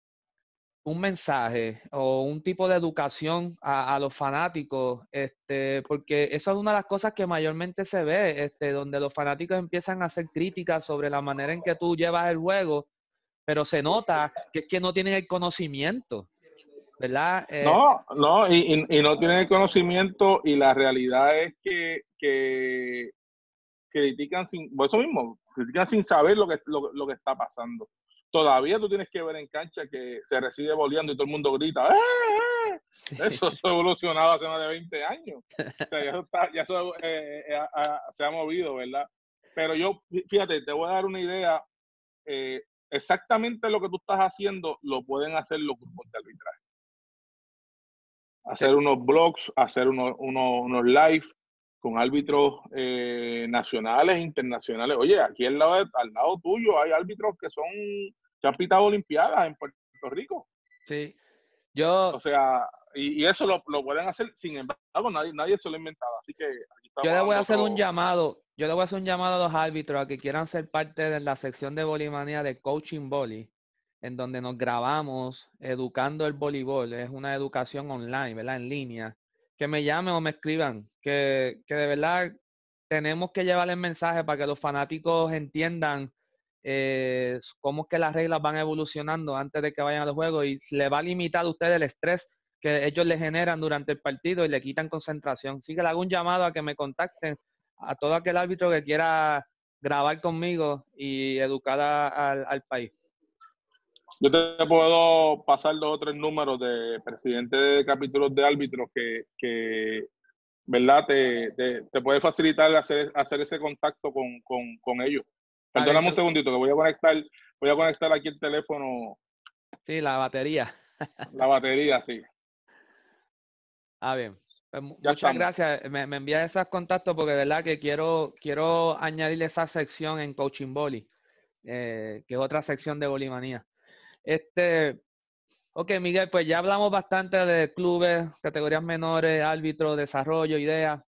un mensaje o un tipo de educación a, a los fanáticos, este, porque eso es una de las cosas que mayormente se ve, este, donde los fanáticos empiezan a hacer críticas sobre la manera en que tú llevas el juego, pero se nota que es que no tienen el conocimiento, ¿verdad? Eh, no, no, y, y, y no tienen el conocimiento y la realidad es que, que critican sin, por eso mismo, critican sin saber lo que, lo, lo que está pasando. Todavía tú tienes que ver en cancha que se recibe boleando y todo el mundo grita, ¡eh, eh! Sí. Eso ha evolucionado hace más de veinte años. O sea, ya eso, está, ya eso eh, eh, a, se ha movido, ¿verdad? Pero yo, fíjate, te voy a dar una idea. Eh, exactamente lo que tú estás haciendo lo pueden hacer los grupos de arbitraje. Hacer sí. unos blogs, hacer unos, unos, unos live con árbitros eh, nacionales e internacionales. Oye, aquí al lado, de, al lado tuyo hay árbitros que son que han pitado olimpiadas en Puerto Rico. Sí, yo... O sea, y, y eso lo, lo pueden hacer, sin embargo, nadie, nadie se lo ha inventado. Así que aquí estamos. Yo le voy a hacer otro... un llamado, yo le voy a hacer un llamado a los árbitros a que quieran ser parte de la sección de Bolimanía de Coaching Boli, en donde nos grabamos educando el voleibol. Es una educación online, ¿verdad? En línea. Que me llamen o me escriban, que, que de verdad tenemos que llevar el mensaje para que los fanáticos entiendan eh, cómo es que las reglas van evolucionando antes de que vayan al juego y le va a limitar a ustedes el estrés que ellos le generan durante el partido y le quitan concentración. Así que le hago un llamado a que me contacten a todo aquel árbitro que quiera grabar conmigo y educar a, a, al país. Yo te puedo pasar dos o tres números de presidentes de capítulos de árbitros que, que ¿verdad? Te, te, te puede facilitar hacer, hacer ese contacto con, con, con ellos. Perdóname un segundito, que voy a conectar, voy a conectar aquí el teléfono. Sí, la batería. La batería, sí. Ah, bien. Pues muchas estamos. gracias. Me, me envía esos contactos porque de verdad que quiero, quiero añadirle esa sección en Coaching Boli, eh, que es otra sección de Bolimanía. Este, ok, Miguel, pues ya hablamos bastante de clubes, categorías menores, árbitros, desarrollo, ideas.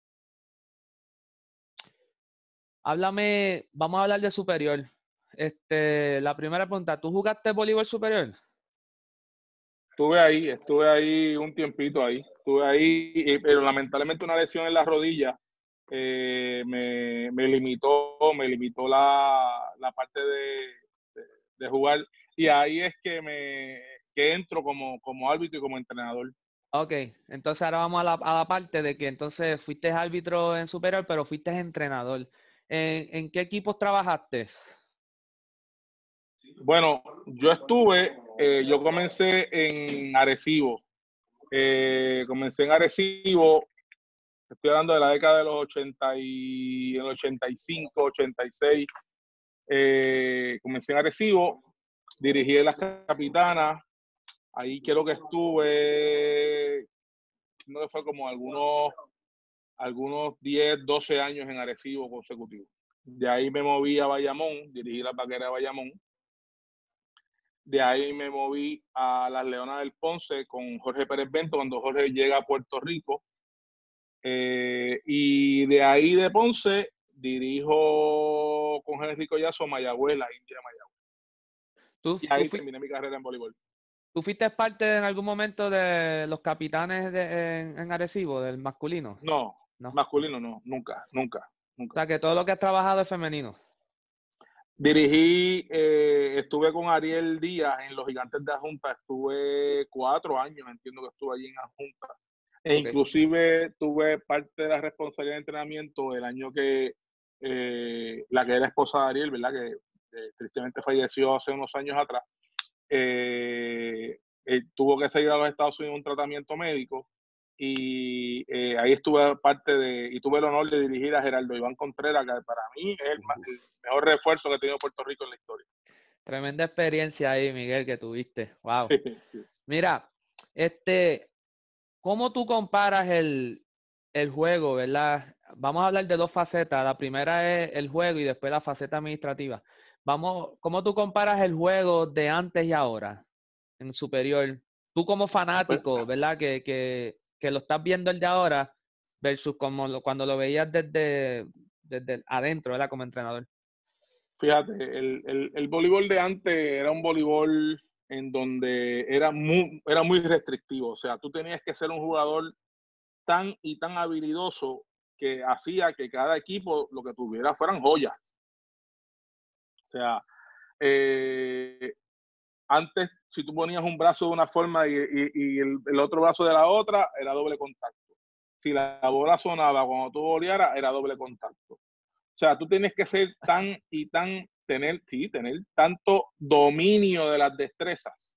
Háblame, vamos a hablar de superior. Este, la primera pregunta, ¿tú jugaste voleibol superior? Estuve ahí, estuve ahí un tiempito ahí. Estuve ahí, pero lamentablemente una lesión en la rodilla eh, me, me limitó, me limitó la, la parte de, de, de jugar. Y ahí es que me que entro como, como árbitro y como entrenador. Ok, entonces ahora vamos a la, a la parte de que entonces fuiste árbitro en superior, pero fuiste entrenador. ¿En, en qué equipos trabajaste? Bueno, yo estuve, eh, yo comencé en Arecibo. Eh, comencé en Arecibo, estoy hablando de la década de los ochenta y, el ochenta y cinco, ochenta y seis. Eh, comencé en Arecibo, dirigí en las Capitanas. Ahí creo que estuve, no fue como algunos, algunos diez, doce años en Arecibo consecutivos. De ahí me moví a Bayamón, dirigí la vaqueras de Bayamón. De ahí me moví a las Leonas del Ponce con Jorge Pérez Bento cuando Jorge llega a Puerto Rico. Eh, y de ahí de Ponce dirijo con Henry Collazo Mayagüez, la India de Mayagüez. ¿Tú, Y tú, ahí fui- terminé mi carrera en voleibol. tú fuiste parte en algún momento de los capitanes de, en, en Arecibo, del masculino? No, No. masculino no, nunca, nunca, O nunca. sea, que todo lo que has trabajado es femenino. Dirigí, eh, estuve con Ariel Díaz en los Gigantes de Adjunta, estuve cuatro años, entiendo que estuve allí en Adjunta. E Ok. inclusive tuve parte de la responsabilidad de entrenamiento el año que eh, la que era esposa de Ariel, ¿verdad? Que eh, tristemente falleció hace unos años atrás. Eh, eh, tuvo que seguir a los Estados Unidos un tratamiento médico y eh, ahí estuve parte de, y tuve el honor de dirigir a Gerardo Iván Contreras, que para mí es el, el mejor refuerzo que ha tenido Puerto Rico en la historia. Tremenda experiencia ahí, Miguel, que tuviste. Wow. Sí, sí. Mira, este, ¿cómo tú comparas el, el juego, verdad? Vamos a hablar de dos facetas. La primera es el juego y después la faceta administrativa. Vamos, ¿cómo tú comparas el juego de antes y ahora en superior? Tú como Pues, fanático, ¿verdad? Que, que, que lo estás viendo el de ahora versus como lo- cuando lo veías desde, desde adentro, ¿verdad? Como entrenador. fíjate, el, el, el voleibol de antes era un voleibol en donde era muy, era muy restrictivo. O sea, tú tenías que ser un jugador tan y tan habilidoso que hacía que cada equipo lo que tuviera fueran joyas. O sea, eh, antes, si tú ponías un brazo de una forma y, y, y el, el, otro brazo de la otra, era doble contacto. Si la bola sonaba cuando tú bolearas, era doble contacto. O sea, tú tienes que ser tan y tan, tener, sí, tener tanto dominio de las destrezas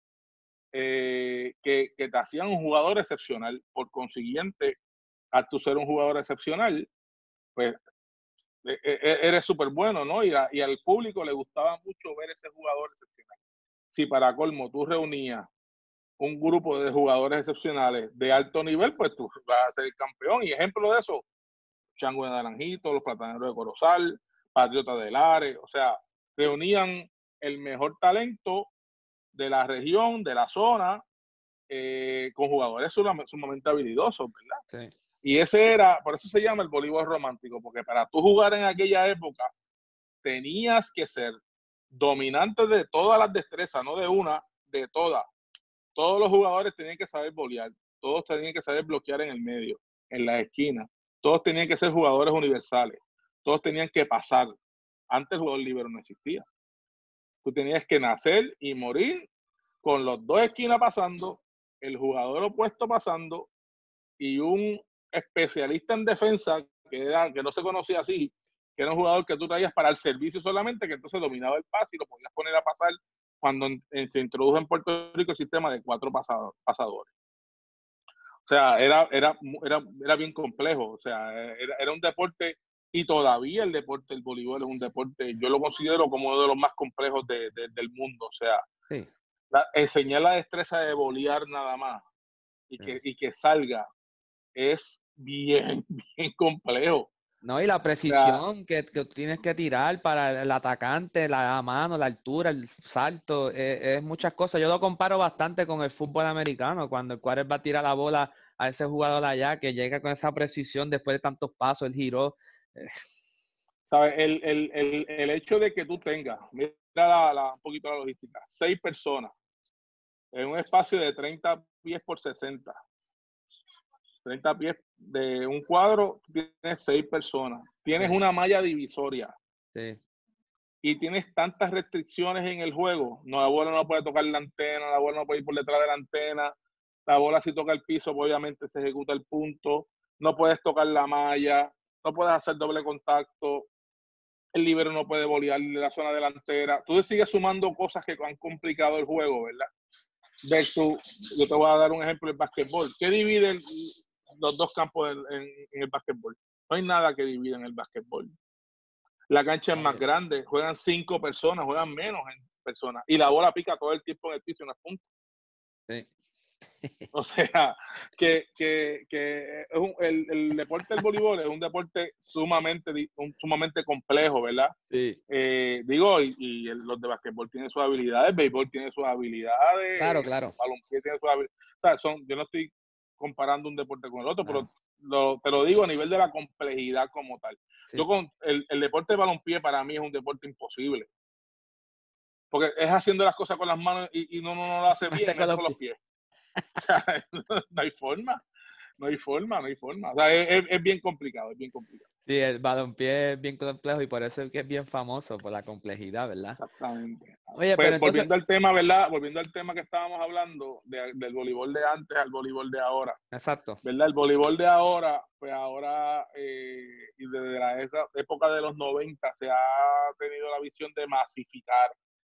eh, que, que te hacían un jugador excepcional. Por consiguiente, al tú ser un jugador excepcional, pues e, e, eres súper bueno, ¿no? Y, a, y al público le gustaba mucho ver ese jugador excepcional. Si para colmo tú reunías un grupo de jugadores excepcionales de alto nivel, pues tú vas a ser el campeón. Y ejemplo de eso, Chango de Naranjito, los Plataneros de Corozal, Patriotas de Lares, o sea, reunían el mejor talento de la región, de la zona, eh, con jugadores sumamente habilidosos, ¿verdad? Sí. Y ese era, por eso se llama el voleibol romántico, porque para tú jugar en aquella época tenías que ser dominante de todas las destrezas, no de una, de todas. Todos los jugadores tenían que saber volear, todos tenían que saber bloquear en el medio, en las esquinas, todos tenían que ser jugadores universales, todos tenían que pasar. Antes el jugador libre no existía. Tú tenías que nacer y morir con los dos esquinas pasando, el jugador opuesto pasando y un especialista en defensa que, era, que no se conocía así, que era un jugador que tú traías para el servicio solamente, que entonces dominaba el pase y lo podías poner a pasar cuando se introdujo en Puerto Rico el sistema de cuatro pasadores. O sea, era, era, era, era bien complejo. O sea, era, era un deporte y todavía el deporte del voleibol es un deporte, yo lo considero como uno de los más complejos de, de, del mundo. O sea, Sí. la, enseñar la destreza de volear nada más y, Sí. que, y que salga es bien, bien complejo. No, y la O sea, precisión que, que tienes que tirar para el atacante, la mano, la altura, el salto, eh, es muchas cosas. Yo lo comparo bastante con el fútbol americano, cuando el quarterback va a tirar la bola a ese jugador allá que llega con esa precisión después de tantos pasos, el giro. Eh, ¿sabes? El, el, el, el hecho de que tú tengas, mira la, la, un poquito la logística, seis personas en un espacio de treinta pies por sesenta. treinta pies de un cuadro, tienes seis personas. Tienes sí, una malla divisoria. sí. y tienes tantas restricciones en el juego, no, la bola no puede tocar la antena, la bola no puede ir por detrás de la antena, la bola si toca el piso, pues obviamente se ejecuta el punto, no puedes tocar la malla, no puedes hacer doble contacto, el líbero no puede volear de la zona delantera. Tú sigues sumando cosas que han complicado el juego, ¿verdad? Versus, yo te voy a dar un ejemplo del básquetbol. ¿Qué divide el, los dos campos en, en, en el básquetbol? No hay nada que divida en el básquetbol. La cancha es más grande, juegan cinco personas, juegan menos personas, y la bola pica todo el tiempo en el piso en las puntas. Sí. O sea, que, que, que es un, el, el deporte del voleibol es un deporte sumamente, un, sumamente complejo, ¿verdad? Sí. Eh, digo, y, y el, los de basquetbol tienen sus habilidades, el béisbol tiene sus habilidades, Claro, claro. el balompié tiene sus habilidades. O sea, son, yo no estoy comparando un deporte con el otro, claro. pero lo, te lo digo a nivel de la complejidad como tal. Sí. Yo con el, el deporte de balompié para mí es un deporte imposible. Porque es haciendo las cosas con las manos y, y no, no, no lo hace bien, con, con los pies. O sea, no hay forma, no hay forma, no hay forma. O sea, es, es bien complicado, es bien complicado. Sí, el balompié es bien complejo y por eso es que es bien famoso, por la complejidad, ¿verdad? Exactamente. Oye, pues, pero entonces... volviendo al tema, ¿verdad? Volviendo al tema que estábamos hablando, de, del voleibol de antes al voleibol de ahora. Exacto. ¿Verdad? El voleibol de ahora, pues ahora, eh, y desde la época de los noventa se ha tenido la visión de masificar.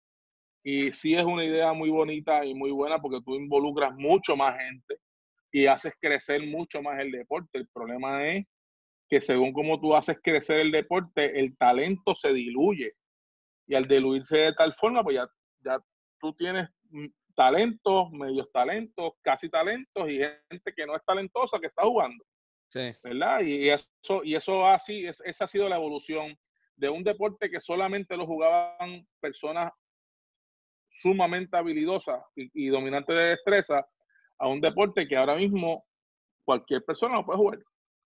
Y sí es una idea muy bonita y muy buena porque tú involucras mucho más gente y haces crecer mucho más el deporte. El problema es que según como tú haces crecer el deporte, el talento se diluye. Y al diluirse de tal forma, pues ya, ya tú tienes talentos, medios talentos, casi talentos y gente que no es talentosa que está jugando. Sí. ¿Verdad? Y eso, y eso así, es, esa ha sido la evolución de un deporte que solamente lo jugaban personas sumamente habilidosas y, y dominantes de destreza, a un deporte que ahora mismo cualquier persona lo puede jugar.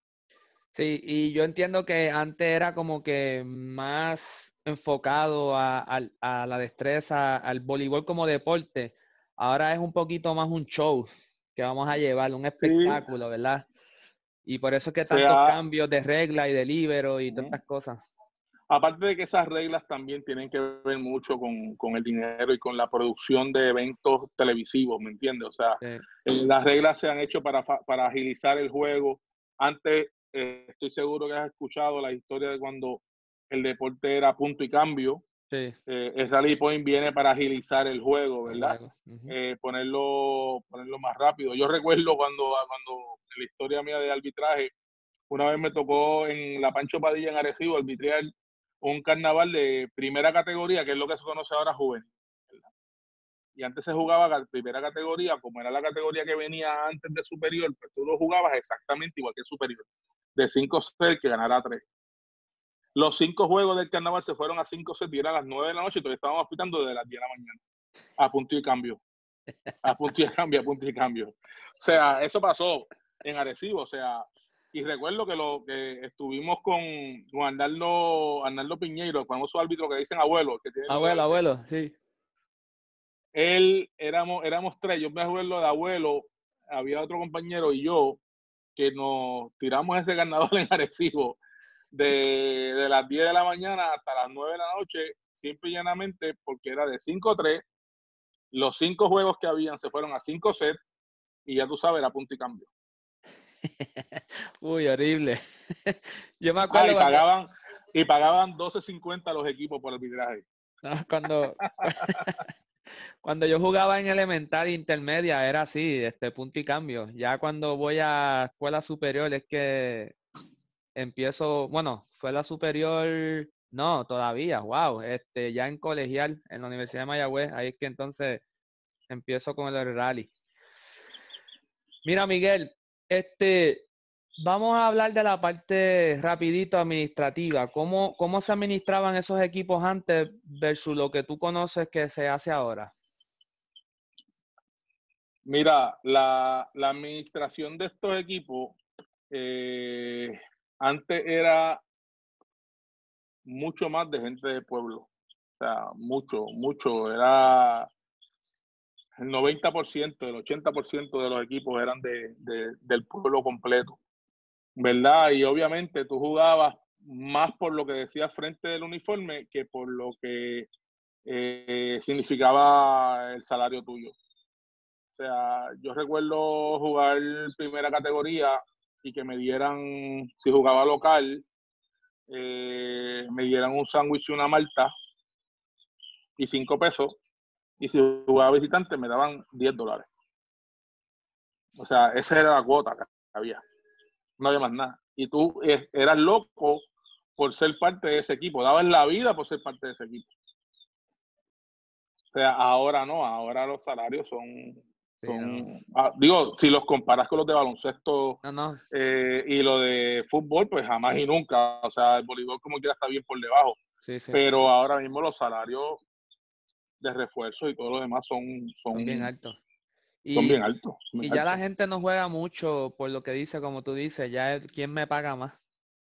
Sí, y yo entiendo que antes era como que más enfocado a, a, a la destreza, al voleibol como deporte. Ahora es un poquito más un show que vamos a llevar, un espectáculo, sí. ¿Verdad? Y por eso es que tantos sea, cambios de regla y de líbero y uh-huh. tantas cosas. Aparte de que esas reglas también tienen que ver mucho con, con el dinero y con la producción de eventos televisivos, ¿me entiendes? O sea, sí. las reglas se han hecho para, para agilizar el juego. Antes, eh, estoy seguro que has escuchado la historia de cuando el deporte era punto y cambio. Sí. Eh, el rally point viene para agilizar el juego, ¿verdad? El juego. Uh-huh. eh, ponerlo, ponerlo más rápido. Yo recuerdo cuando, cuando en la historia mía de arbitraje, una vez me tocó en la Pancho Padilla en Arecibo arbitrar un carnaval de primera categoría, que es lo que se conoce ahora juvenil, ¿verdad? Y antes se jugaba la primera categoría, como era la categoría que venía antes de superior, pues tú lo jugabas exactamente igual que superior, de cinco seis que ganara tres. Los cinco juegos del carnaval se fueron a cinco seis y eran las nueve de la noche y todavía estábamos pitando desde las diez de la mañana, a punto y cambio, a punto y cambio, a punto y cambio. O sea, eso pasó en Arecibo, o sea, y recuerdo que lo que estuvimos con, con Arnaldo, Arnaldo Piñeiro, el famoso árbitro que dicen abuelo. Que tiene abuelo, abuelo, sí. Él, éramos, éramos tres, yo me acuerdo de abuelo, había otro compañero y yo, que nos tiramos ese carnaval en Arecibo de, de las diez de la mañana hasta las nueve de la noche, simple y llanamente porque era de cinco tres, los cinco juegos que habían se fueron a cinco sets y ya tú sabes, era punto y cambio. Uy, horrible. Yo me acuerdo ah, y cuando... pagaban y pagaban doce cincuenta los equipos por el arbitraje. No, cuando cuando yo jugaba en elemental e intermedia era así, este punto y cambio. Ya cuando voy a escuela superior es que empiezo, bueno, escuela superior no, todavía, wow, este ya en colegial en la Universidad de Mayagüez, ahí es que entonces empiezo con el rally. Mira, Miguel, este vamos a hablar de la parte rapidito administrativa. ¿Cómo, ¿Cómo se administraban esos equipos antes versus lo que tú conoces que se hace ahora? Mira, la, la administración de estos equipos eh, antes era mucho más de gente de pueblo. O sea, mucho, mucho. Era el noventa por ciento, el ochenta por ciento de los equipos eran de, de, del pueblo completo. ¿Verdad? Y obviamente tú jugabas más por lo que decía frente del uniforme que por lo que eh, significaba el salario tuyo. O sea, yo recuerdo jugar primera categoría y que me dieran, si jugaba local, eh, me dieran un sándwich y una malta y cinco pesos, y si jugaba visitante me daban diez dólares. O sea, esa era la cuota que había, no había más nada. Y tú eh, eras loco por ser parte de ese equipo, dabas la vida por ser parte de ese equipo. O sea, ahora no, ahora los salarios son, Sí, son no. ah, digo, si los comparas con los de baloncesto No, no. eh, y lo de fútbol, pues jamás y nunca. O sea, el voleibol como quiera está bien por debajo. Sí, sí. Pero ahora mismo los salarios de refuerzo y todo lo demás son, son, Son bien altos. son Y, bien altos. Bien y ya la altos. gente no juega mucho por lo que dice, como tú dices, ya es quién me paga más.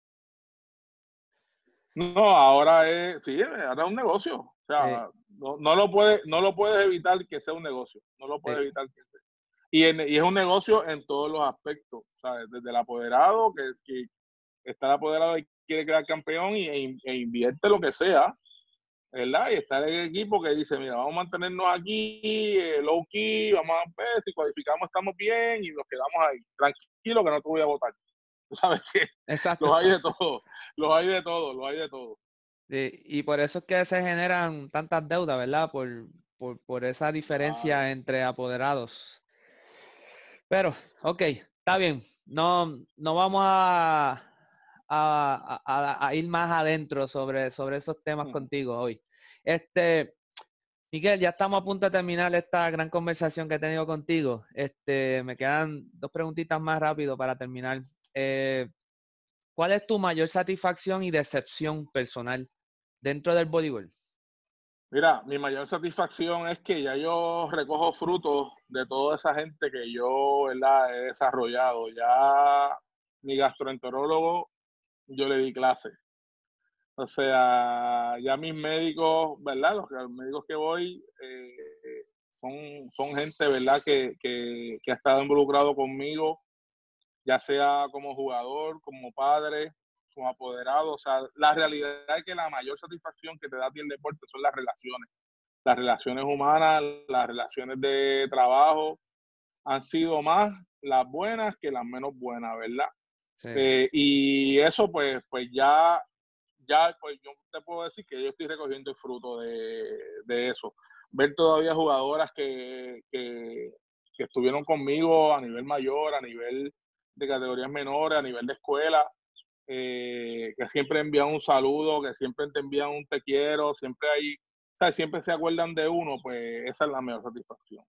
No, ahora es, sí, ahora es un negocio. O Sí, sea, no, no, lo puede, no lo puedes evitar que sea un negocio. No lo puedes sí, evitar que sea. Y, en, y es un negocio en todos los aspectos. ¿Sabes? Desde el apoderado, que, que está el apoderado y quiere quedar campeón y, e, e invierte lo que sea, ¿verdad? Y está el equipo que dice, mira, vamos a mantenernos aquí, eh, low key, vamos a ver si cualificamos, estamos bien y nos quedamos ahí. Tranquilo que no te voy a votar. Tú sabes que exacto. los hay de todo, los hay de todo, los hay de todo. Sí, y por eso es que se generan tantas deudas, ¿verdad? Por, por, por esa diferencia Claro. entre apoderados. Pero, ok, está bien. No, no vamos a, a, a- a ir más adentro sobre, sobre esos temas contigo hoy. Este, Miguel, ya estamos a punto de terminar esta gran conversación que he tenido contigo. Este, me quedan dos preguntitas más rápido para terminar. Eh, ¿cuál es tu mayor satisfacción y decepción personal dentro del voleibol? Mira, mi mayor satisfacción es que ya yo recojo frutos de toda esa gente que yo, ¿verdad?, he desarrollado. Ya mi gastroenterólogo, yo le di clase. O sea, ya mis médicos, ¿verdad? Los, los médicos que voy eh, son, son gente, ¿verdad?, que, que, que ha estado involucrado conmigo, ya sea como jugador, como padre, como apoderado. O sea, la realidad es que la mayor satisfacción que te da a ti el deporte son las relaciones. Las relaciones humanas, las relaciones de trabajo han sido más las buenas que las menos buenas, ¿verdad? Sí, Eh, y eso pues, pues ya ya pues yo te puedo decir que yo estoy recogiendo el fruto de, de eso. Ver todavía jugadoras que, que, que estuvieron conmigo a nivel mayor, a nivel de categorías menores, a nivel de escuela, eh, que siempre envían un saludo, que siempre te envían un te quiero, siempre hay, o sea, siempre se acuerdan de uno, pues esa es la mejor satisfacción.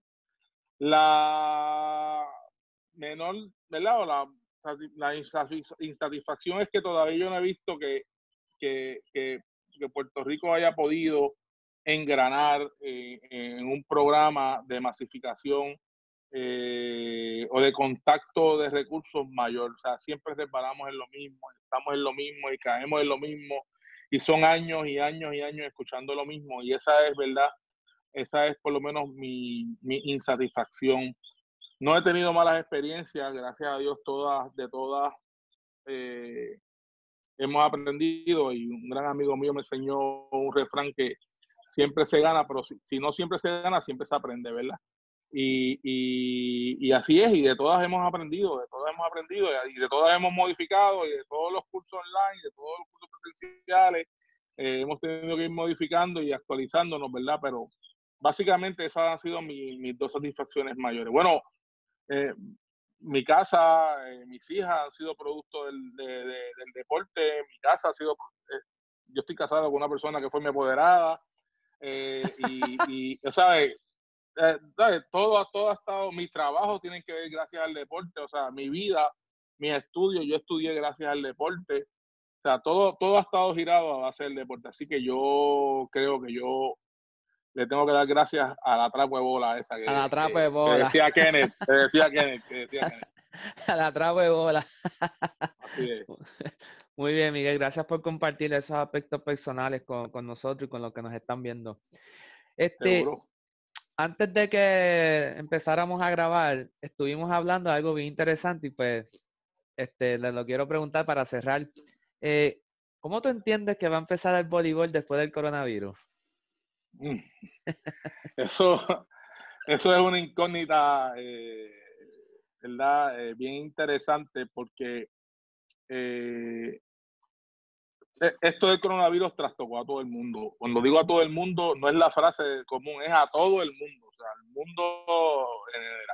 La menor, ¿verdad? O la, la insatisfacción es que todavía yo no he visto que que, que, que Puerto Rico haya podido engranar eh, en un programa de masificación eh, o de contacto de recursos mayor. O sea, siempre resbalamos en lo mismo, estamos en lo mismo y caemos en lo mismo. Y son años y años y años escuchando lo mismo. Y esa es, ¿verdad? Esa es por lo menos mi, mi insatisfacción. No he tenido malas experiencias, gracias a Dios, todas, de todas. Eh, hemos aprendido y un gran amigo mío me enseñó un refrán que siempre se gana, pero si, si no siempre se gana, siempre se aprende, ¿verdad? Y, y, y, así es, y de todas hemos aprendido, de todas hemos aprendido, y de todas hemos modificado, y de todos los cursos online, de todos los cursos presenciales, eh, hemos tenido que ir modificando y actualizándonos, ¿verdad? Pero básicamente esas han sido mi, mis dos satisfacciones mayores. Bueno, eh, mi casa, eh, mis hijas han sido producto del, de, de, del deporte, mi casa ha sido, eh, yo estoy casado con una persona que fue mi apoderada, eh, y, y, ¿sabes? Eh, ¿sabes? Todo, todo ha estado, mi trabajo tiene que ver gracias al deporte, o sea, mi vida, mis estudios, yo estudié gracias al deporte, o sea, todo, todo ha estado girado a base del deporte, así que yo creo que yo le tengo que dar gracias a la trapo de bola esa a la que, trapo que, de que bola. decía Kenneth, que decía Kenneth, que decía Kenneth. A la trapo de bola. Así es. Muy bien, Miguel. Gracias por compartir esos aspectos personales con, con nosotros y con los que nos están viendo. Este, Seguro. antes de que empezáramos a grabar, estuvimos hablando de algo bien interesante y pues este, les lo quiero preguntar para cerrar. Eh, ¿Cómo tú entiendes que va a empezar el voleibol después del coronavirus? Mm. Eso, eso es una incógnita, eh, ¿verdad? Eh, bien interesante porque eh, e- esto del coronavirus trastocó a todo el mundo. Cuando digo a todo el mundo, no es la frase común, es a todo el mundo, o sea, al mundo en general.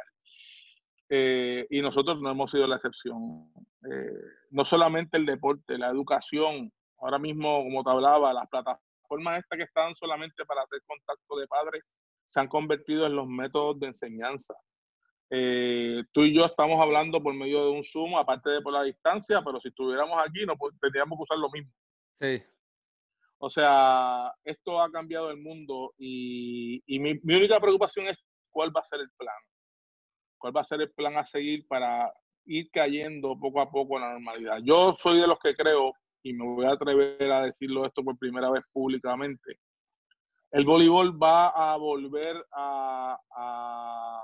Eh, y nosotros no hemos sido la excepción. Eh, no solamente el deporte, la educación. Ahora mismo, como te hablaba, las plataformas estas que están solamente para hacer contacto de padres se han convertido en los métodos de enseñanza. Eh, tú y yo estamos hablando por medio de un Zoom, aparte de por la distancia, pero si estuviéramos aquí, no pues, tendríamos que usar lo mismo. Sí. O sea, esto ha cambiado el mundo y, y mi, mi única preocupación es cuál va a ser el plan. ¿Cuál va a ser el plan a seguir para ir cayendo poco a poco en la normalidad? Yo soy de los que creo, y me voy a atrever a decirlo esto por primera vez públicamente, el voleibol va a volver a, a,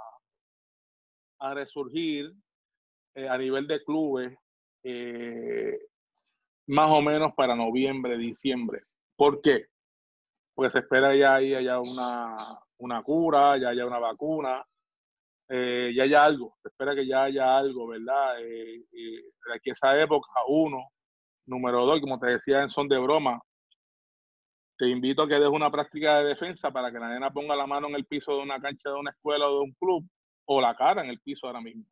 a resurgir eh, a nivel de clubes eh, más o menos para noviembre, diciembre. ¿Por qué? Porque se espera ya ahí haya una, una cura, ya haya una vacuna, eh, ya haya algo, se espera que ya haya algo, ¿verdad? Eh, eh, de aquí a esa época, uno. Número dos, como te decía en son de broma, te invito a que des una práctica de defensa para que la nena ponga la mano en el piso de una cancha de una escuela o de un club, o la cara en el piso ahora mismo.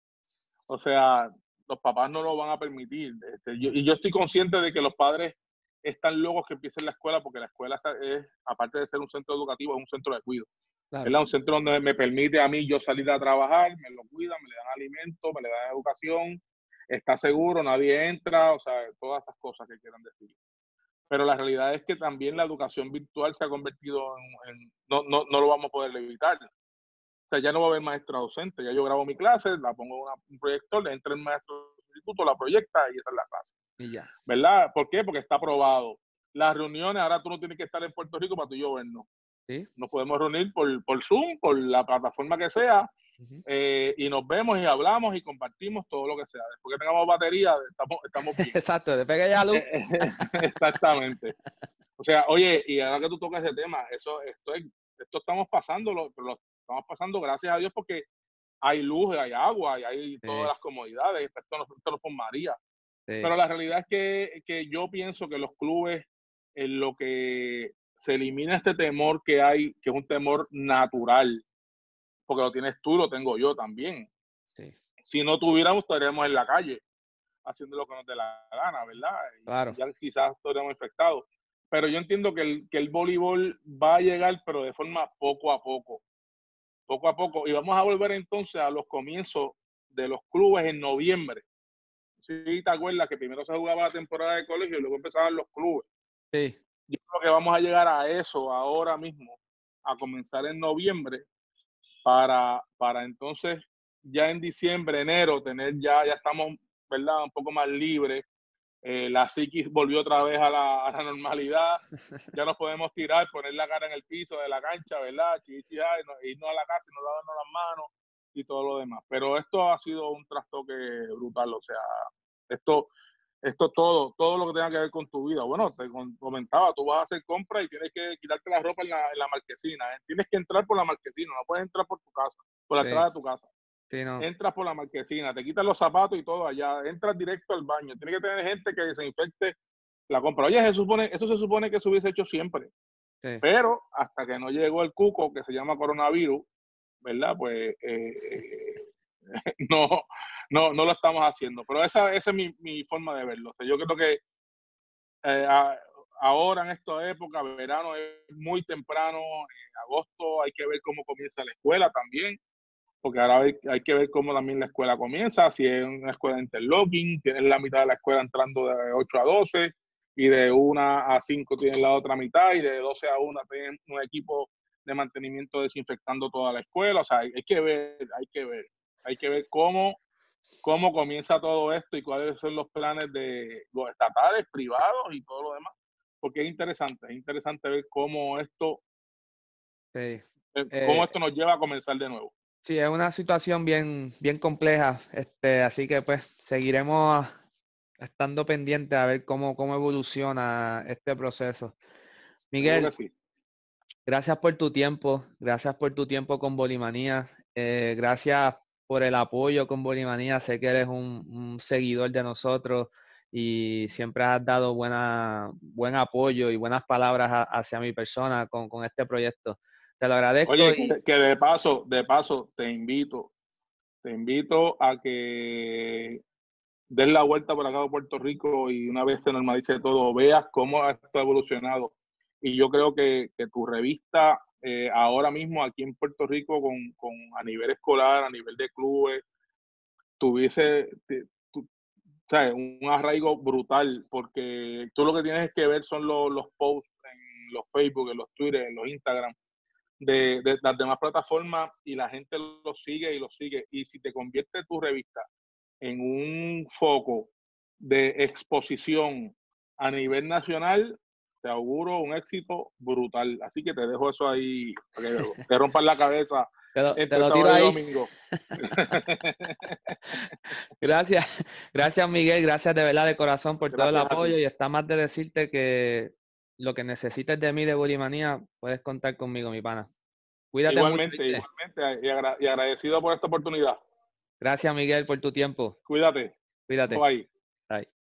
O sea, los papás no lo van a permitir. Este, yo, y yo estoy consciente de que los padres están locos que empiecen la escuela, porque la escuela es, aparte de ser un centro educativo, es un centro de cuidado. Claro. ¿Verdad? Un centro donde me permite a mí yo salir a trabajar, me lo cuidan, me le dan alimento, me le dan educación, está seguro, nadie entra, o sea, todas esas cosas que quieran decir. Pero la realidad es que también la educación virtual se ha convertido en, en no, no, no lo vamos a poder evitar. O sea, ya no va a haber maestro docente, ya yo grabo mi clase, la pongo en una, un proyector, le entra el maestro del instituto, la proyecta y esa es la clase. Y ya. ¿Verdad? ¿Por qué? Porque está aprobado. Las reuniones, ahora tú no tienes que estar en Puerto Rico para tú y yo vernos. ¿Sí? Nos podemos reunir por, por Zoom, por la plataforma que sea, uh-huh. eh, y nos vemos y hablamos y compartimos todo lo que sea. Después que tengamos batería, estamos, estamos bien. Exacto, después que ya luz. Exactamente. O sea, oye, y ahora que tú tocas ese tema, eso, esto, es, esto estamos pasando, lo, lo estamos pasando gracias a Dios porque hay luz, hay agua, y hay sí. todas las comodidades, esto no, esto no formaría. Sí. Pero la realidad es que, que yo pienso que los clubes, en lo que se elimina este temor que hay, que es un temor natural, porque lo tienes tú, lo tengo yo también. Sí. Si no tuviéramos, estaríamos en la calle, haciendo lo que nos dé la gana, ¿verdad? Claro. Y ya quizás estaríamos infectados. Pero yo entiendo que el, que el voleibol va a llegar, pero de forma poco a poco. Poco a poco. Y vamos a volver entonces a los comienzos de los clubes en noviembre. Sí, te acuerdas que primero se jugaba la temporada de colegio y luego empezaban los clubes. Sí. Yo creo que vamos a llegar a eso ahora mismo, a comenzar en noviembre, para, para entonces ya en diciembre, enero, tener ya, ya estamos, ¿verdad? Un poco más libres. Eh, la psiquis volvió otra vez a la, a la normalidad. Ya nos podemos tirar, poner la cara en el piso de la cancha, ¿verdad? Chichiar, irnos a la casa y nos lavarnos las manos y todo lo demás. Pero esto ha sido un trastoque brutal, o sea, esto, esto todo, todo lo que tenga que ver con tu vida. Bueno, te comentaba, tú vas a hacer compras y tienes que quitarte la ropa en la, en la marquesina. ¿eh? Tienes que entrar por la marquesina, no puedes entrar por tu casa, por la sí. entrada de tu casa. Sí, no. Entras por la marquesina, te quitas los zapatos y todo allá, entras directo al baño. Tiene que tener gente que desinfecte la compra. Oye, se supone, eso se supone que se hubiese hecho siempre. Sí. Pero hasta que no llegó el cuco que se llama coronavirus, ¿verdad? Pues eh, no, no, no lo estamos haciendo. Pero esa, esa es mi, mi forma de verlo. O sea, yo creo que eh, a, ahora en esta época, verano es muy temprano, en agosto hay que ver cómo comienza la escuela también, porque ahora hay, hay que ver cómo también la escuela comienza, si es una escuela de interlocking, tienes la mitad de la escuela entrando de ocho a doce, y de una a cinco tienes la otra mitad, y de doce a una tienes un equipo de mantenimiento desinfectando toda la escuela. O sea, hay, hay que ver, hay que ver, hay que ver cómo, cómo comienza todo esto y cuáles son los planes de los estatales, privados y todo lo demás, porque es interesante, es interesante ver cómo esto, sí. cómo eh, esto nos lleva a comenzar de nuevo. Sí, es una situación bien, bien compleja, este, así que pues seguiremos estando pendiente a ver cómo, cómo evoluciona este proceso. Seguro que Miguel, sí. gracias por tu tiempo, gracias por tu tiempo con Bolimanía, eh, gracias por el apoyo con Bolimanía. Sé que eres un, un seguidor de nosotros y siempre has dado buena, buen apoyo y buenas palabras a- hacia mi persona con, con este proyecto. Te lo agradezco Oye, que, y que de paso, de paso, te invito, te invito a que des la vuelta por acá a Puerto Rico y una vez se normalice todo, veas cómo esto ha evolucionado. Y yo creo que, que tu revista eh, ahora mismo aquí en Puerto Rico, con, con, a nivel escolar, a nivel de clubes, tuviese te- tu- ¿sabes? Un arraigo brutal, porque tú lo que tienes que ver son los, los posts en los Facebook, en los Twitter, en los Instagram de, de las demás plataformas y la gente lo sigue y lo sigue. Y si te convierte tu revista en un foco de exposición a nivel nacional, te auguro un éxito brutal. Así que te dejo eso ahí para que te rompan la cabeza te lo, te entre lo tiro sábado y ahí. domingo. Gracias, gracias Miguel, gracias de verdad de corazón por todo el Gracias a apoyo ti. y está más de decirte que lo que necesites de mí de Bolimanía, puedes contar conmigo, mi pana. Cuídate mucho, Igualmente, ¿viste? igualmente, y, agra y agradecido por esta oportunidad. Gracias Miguel por tu tiempo. Cuídate. Cuídate. Bye. Bye.